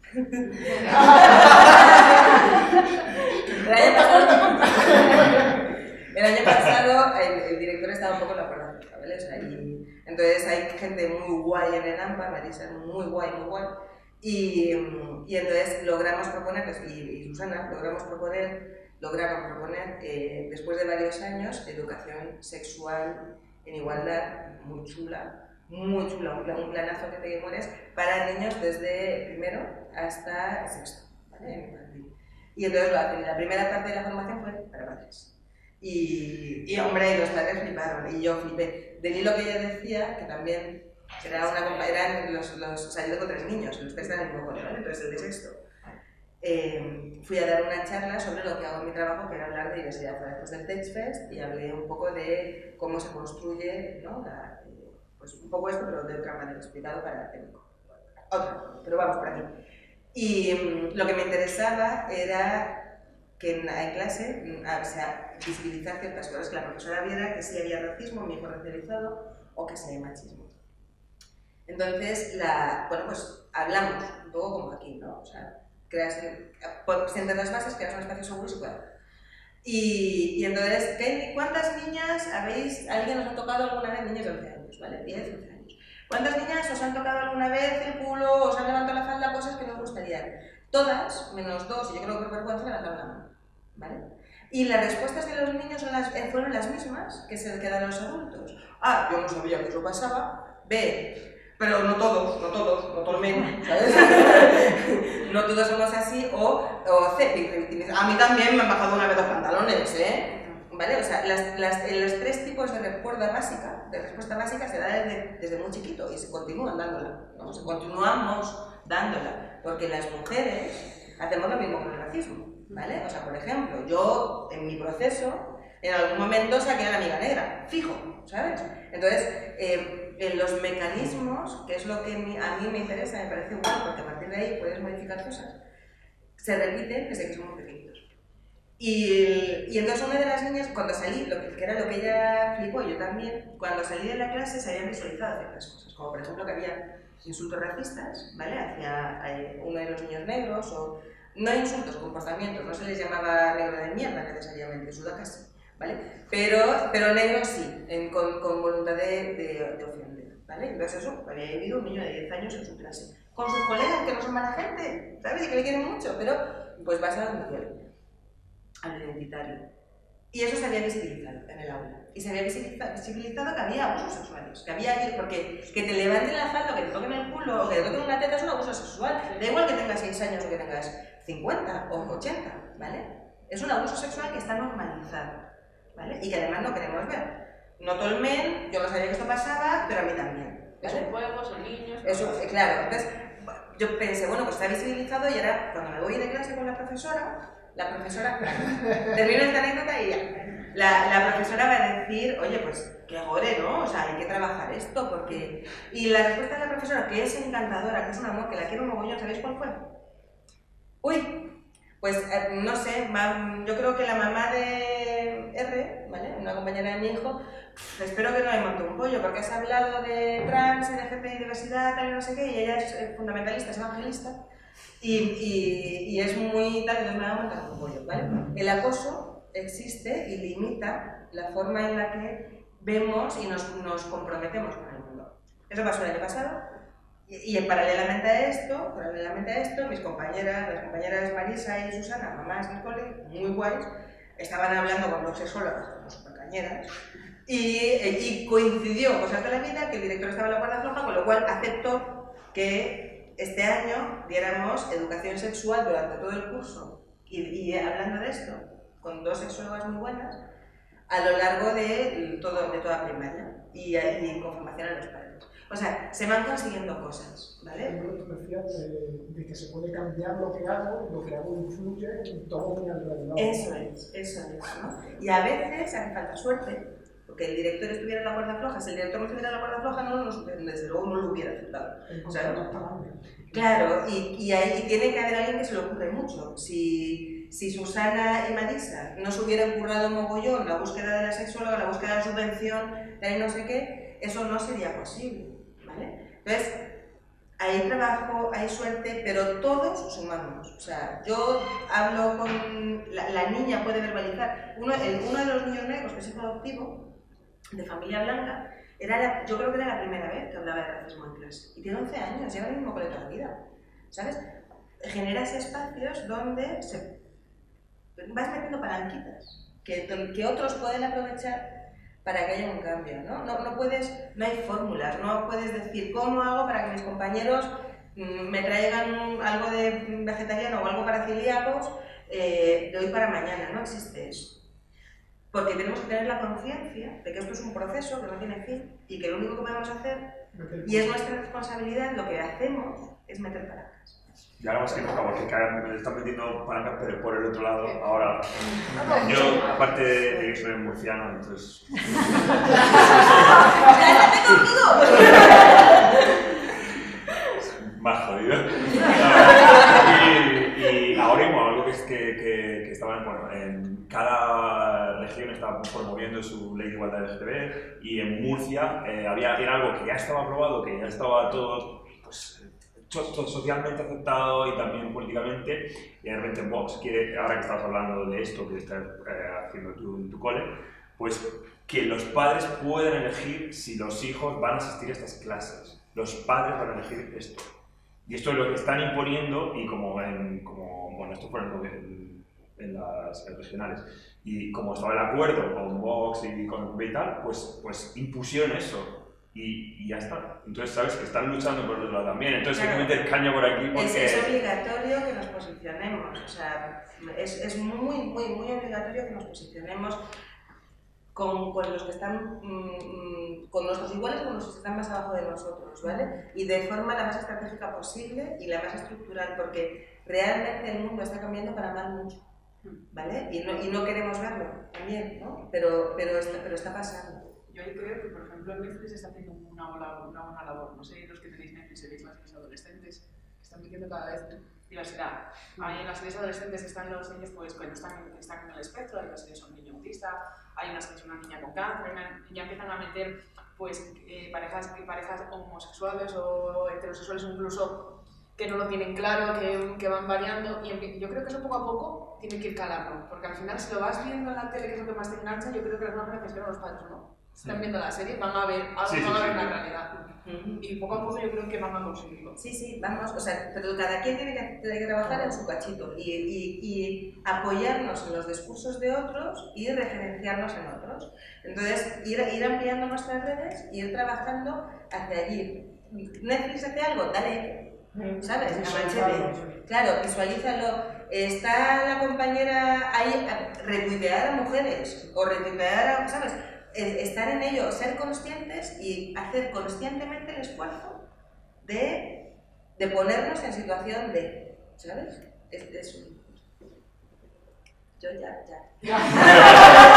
El año pasado el director estaba un poco en la puerta, ¿vale? O sea, entonces hay gente muy guay en el AMPA, Marisa, muy guay, y entonces logramos proponer, y Susana, logramos proponer, después de varios años, educación sexual en igualdad, muy chula, un planazo que te mueres, para niños desde primero hasta sexto, ¿vale? Y entonces lo hacen. La primera parte de la formación fue para padres. Y hombre, los padres fliparon, y yo flipé. Del hilo que ella decía, que también era una compañera, o sea, yo tengo 3 niños, los 3 eran el mismo cole, ¿vale? Entonces el de sexto. Fui a dar una charla sobre lo que hago en mi trabajo, que era hablar de diversidad. Fue después del TechFest y hablé un poco de cómo se construye, ¿no? Pues un poco esto, pero de otra manera, explicado para técnico. Pero vamos por aquí. Y lo que me interesaba era que en clase, o sea, visibilizar ciertas cosas, que la profesora viera que sí había racismo, mi hijo racializado, o que sí hay machismo. Entonces, bueno, pues hablamos, un poco como aquí, ¿no? O sea, sientes las bases, creas un espacio seguro y se puede hablar. Y entonces, ¿cuántas niñas alguien os ha tocado alguna vez, niños de 11 años, ¿vale? 10, 11 años. ¿Cuántas niñas os han tocado alguna vez el culo, os han levantado la falda, cosas que no os gustarían? Todas, menos 2, y yo creo que por vergüenza levantaron la mano, ¿vale? Y las respuestas de los niños fueron las mismas que se quedan los adultos. A, yo no sabía que eso pasaba. B, pero no todos, no todo el mundo, ¿sabes? No todos somos así. O C, a mí también me han bajado una vez los pantalones, ¿eh? ¿Vale? O sea, los 3 tipos de respuesta básica se da desde muy chiquito y se continúan dándola, ¿no? Continuamos dándola, porque las mujeres hacemos lo mismo con el racismo, ¿vale? O sea, por ejemplo, yo en mi proceso, en algún momento saqué a la amiga negra, fijo, ¿sabes? Entonces, en los mecanismos, que es lo que a mí me interesa, me parece guay, porque a partir de ahí puedes modificar cosas, se repiten desde que somos pequeñitos. Y entonces una de las niñas, cuando salí, que era lo que ella flipó, yo también, cuando salí de la clase se habían visualizado ciertas cosas, como por ejemplo que había insultos racistas, ¿vale? Hacia uno de los niños negros, o no insultos, comportamientos, no se les llamaba negro de mierda necesariamente, sudaca sí, ¿vale? Pero negro sí, con voluntad de ofender, ¿vale? Entonces eso, había vivido un niño de 10 años en su clase, con sus colegas que no son mala gente, ¿sabes? Y que le quieren mucho, pero pues vas a donde duele, al identitario. Y eso se había visibilizado en el aula. Y se había visibilizado que había abusos sexuales. Porque que te levanten la falda, o que te toquen el culo, o que te toquen una teta es un abuso sexual. Da igual que tengas 6 años o que tengas 50 o 80, ¿vale? Es un abuso sexual que está normalizado, ¿vale? Y que además no queremos ver. No todo el men, yo no sabía que esto pasaba, pero a mí también, ¿vale? Son juegos, son niños... Eso, claro. Entonces, yo pensé, bueno, pues está visibilizado y ahora, cuando me voy de clase con la profesora, termino esta anécdota y ya. La profesora va a decir, oye, pues qué gore, ¿no? O sea, hay que trabajar esto, porque... Y la respuesta de la profesora, que es encantadora, que es un amor, que la quiero un mogollón, ¿sabéis cuál fue? Uy, pues no sé, yo creo que la mamá de R, ¿vale? Una compañera de mi hijo, espero que no le monte un pollo, porque has hablado de trans, LGBT y diversidad, tal y no sé qué, y ella es fundamentalista, es evangelista, y es muy tal, entonces me va a montar un pollo, ¿vale? El acoso existe y limita la forma en la que vemos y nos comprometemos con el mundo. Eso pasó el año pasado, Y paralelamente a esto, mis compañeras, las compañeras Marisa y Susana, mamás del cole, muy guays, estaban hablando con dos sexólogas, como compañeras, y coincidió cosas de la vida que el director estaba en la cuerda floja, con lo cual aceptó que este año diéramos educación sexual durante todo el curso, y hablando de esto, con dos sexólogas muy buenas, a lo largo de toda primaria, y con formación a los padres. O sea, se van consiguiendo cosas, ¿vale? Tú decías de que se puede cambiar lo que hago influye en todo mi alrededor. Eso es, ¿no? Y a veces hace falta suerte, porque el director estuviera en la cuerda floja. Si el director no estuviera en la cuerda floja, desde luego no lo hubiera aceptado. ¿Sabes? Claro, y ahí tiene que haber alguien que se le ocurre mucho. Si Susana y Marisa no se hubieran currado mogollón la búsqueda de la sexóloga, la búsqueda de la subvención, de no sé qué, eso no sería posible, ¿vale? Entonces, hay trabajo, hay suerte, pero todos sumamos. O sea, yo hablo con... La niña puede verbalizar. Uno de los niños negros, que es hijo adoptivo, de familia blanca, yo creo que era la primera vez que hablaba de racismo en clase. Y tiene 11 años, lleva el mismo cole toda la vida. ¿Sabes? Generas espacios donde vas metiendo palanquitas que otros pueden aprovechar para que haya un cambio, ¿no? No hay fórmulas, no puedes decir cómo hago para que mis compañeros me traigan algo de vegetariano o algo para celíacos de hoy para mañana, no existe eso. Porque tenemos que tener la conciencia de que esto es un proceso que no tiene fin y que lo único que podemos hacer, y es nuestra responsabilidad, lo que hacemos es meter palancas. Y ahora más que nunca, porque me están metiendo palancas, pero por el otro lado, ahora. Yo, aparte de que soy murciano, entonces. Más jodido. Y ahora mismo, algo que estaban, bueno, en cada región estaba promoviendo su ley de igualdad LGTB, y en Murcia había algo que ya estaba aprobado, que ya estaba todo, pues, socialmente aceptado y también políticamente, y de repente Vox quiere, ahora que estás hablando de esto que estás haciendo tú en tu cole, pues que los padres puedan elegir si los hijos van a asistir a estas clases. Los padres van a elegir esto. Y esto es lo que están imponiendo, y bueno, esto fue en las regionales, y como estaba el acuerdo con Vox y con y tal, pues impusieron eso. Y ya está. Entonces, sabes que están luchando por el otro lado también. Entonces, claro, hay que meter caña por aquí porque... Es obligatorio que nos posicionemos. O sea, es muy obligatorio que nos posicionemos con los que están... con nuestros iguales, con los que están más abajo de nosotros, ¿vale? Y de forma la más estratégica posible y la más estructural, porque realmente el mundo está cambiando para mal mucho, ¿vale? Y no queremos verlo también, ¿no? Pero está pasando. Yo ahí creo que, por ejemplo, en Netflix está haciendo una buena labor. No sé, los que tenéis Netflix, veis las series adolescentes, están metiendo cada vez diversidad. Ahí en las series adolescentes están los niños pues, que están en el espectro, hay unas que son niño autista, hay unas que son una niña con cáncer, ya empiezan a meter pues, parejas homosexuales o heterosexuales incluso que no lo tienen claro, que van variando, y yo creo que eso poco a poco tiene que ir calando, porque al final si lo vas viendo en la tele, que es lo que más te engancha, yo creo que las más grandes que los padres, ¿no? Están viendo la serie, van a ver algo, van a ver la realidad. Y poco a poco yo creo que van a conseguirlo. Sí, vamos, o sea, pero cada quien tiene que trabajar en su cachito y apoyarnos en los discursos de otros y referenciarnos en otros. Entonces, ir ampliando nuestras redes y ir trabajando hacia allí. Netflix hace algo, dale, ¿sabes? Claro, visualízalo. Está la compañera ahí, retuitear a mujeres o retuitear a, ¿sabes? Estar en ello, ser conscientes y hacer conscientemente el esfuerzo de ponernos en situación de, ¿sabes? Yo ya.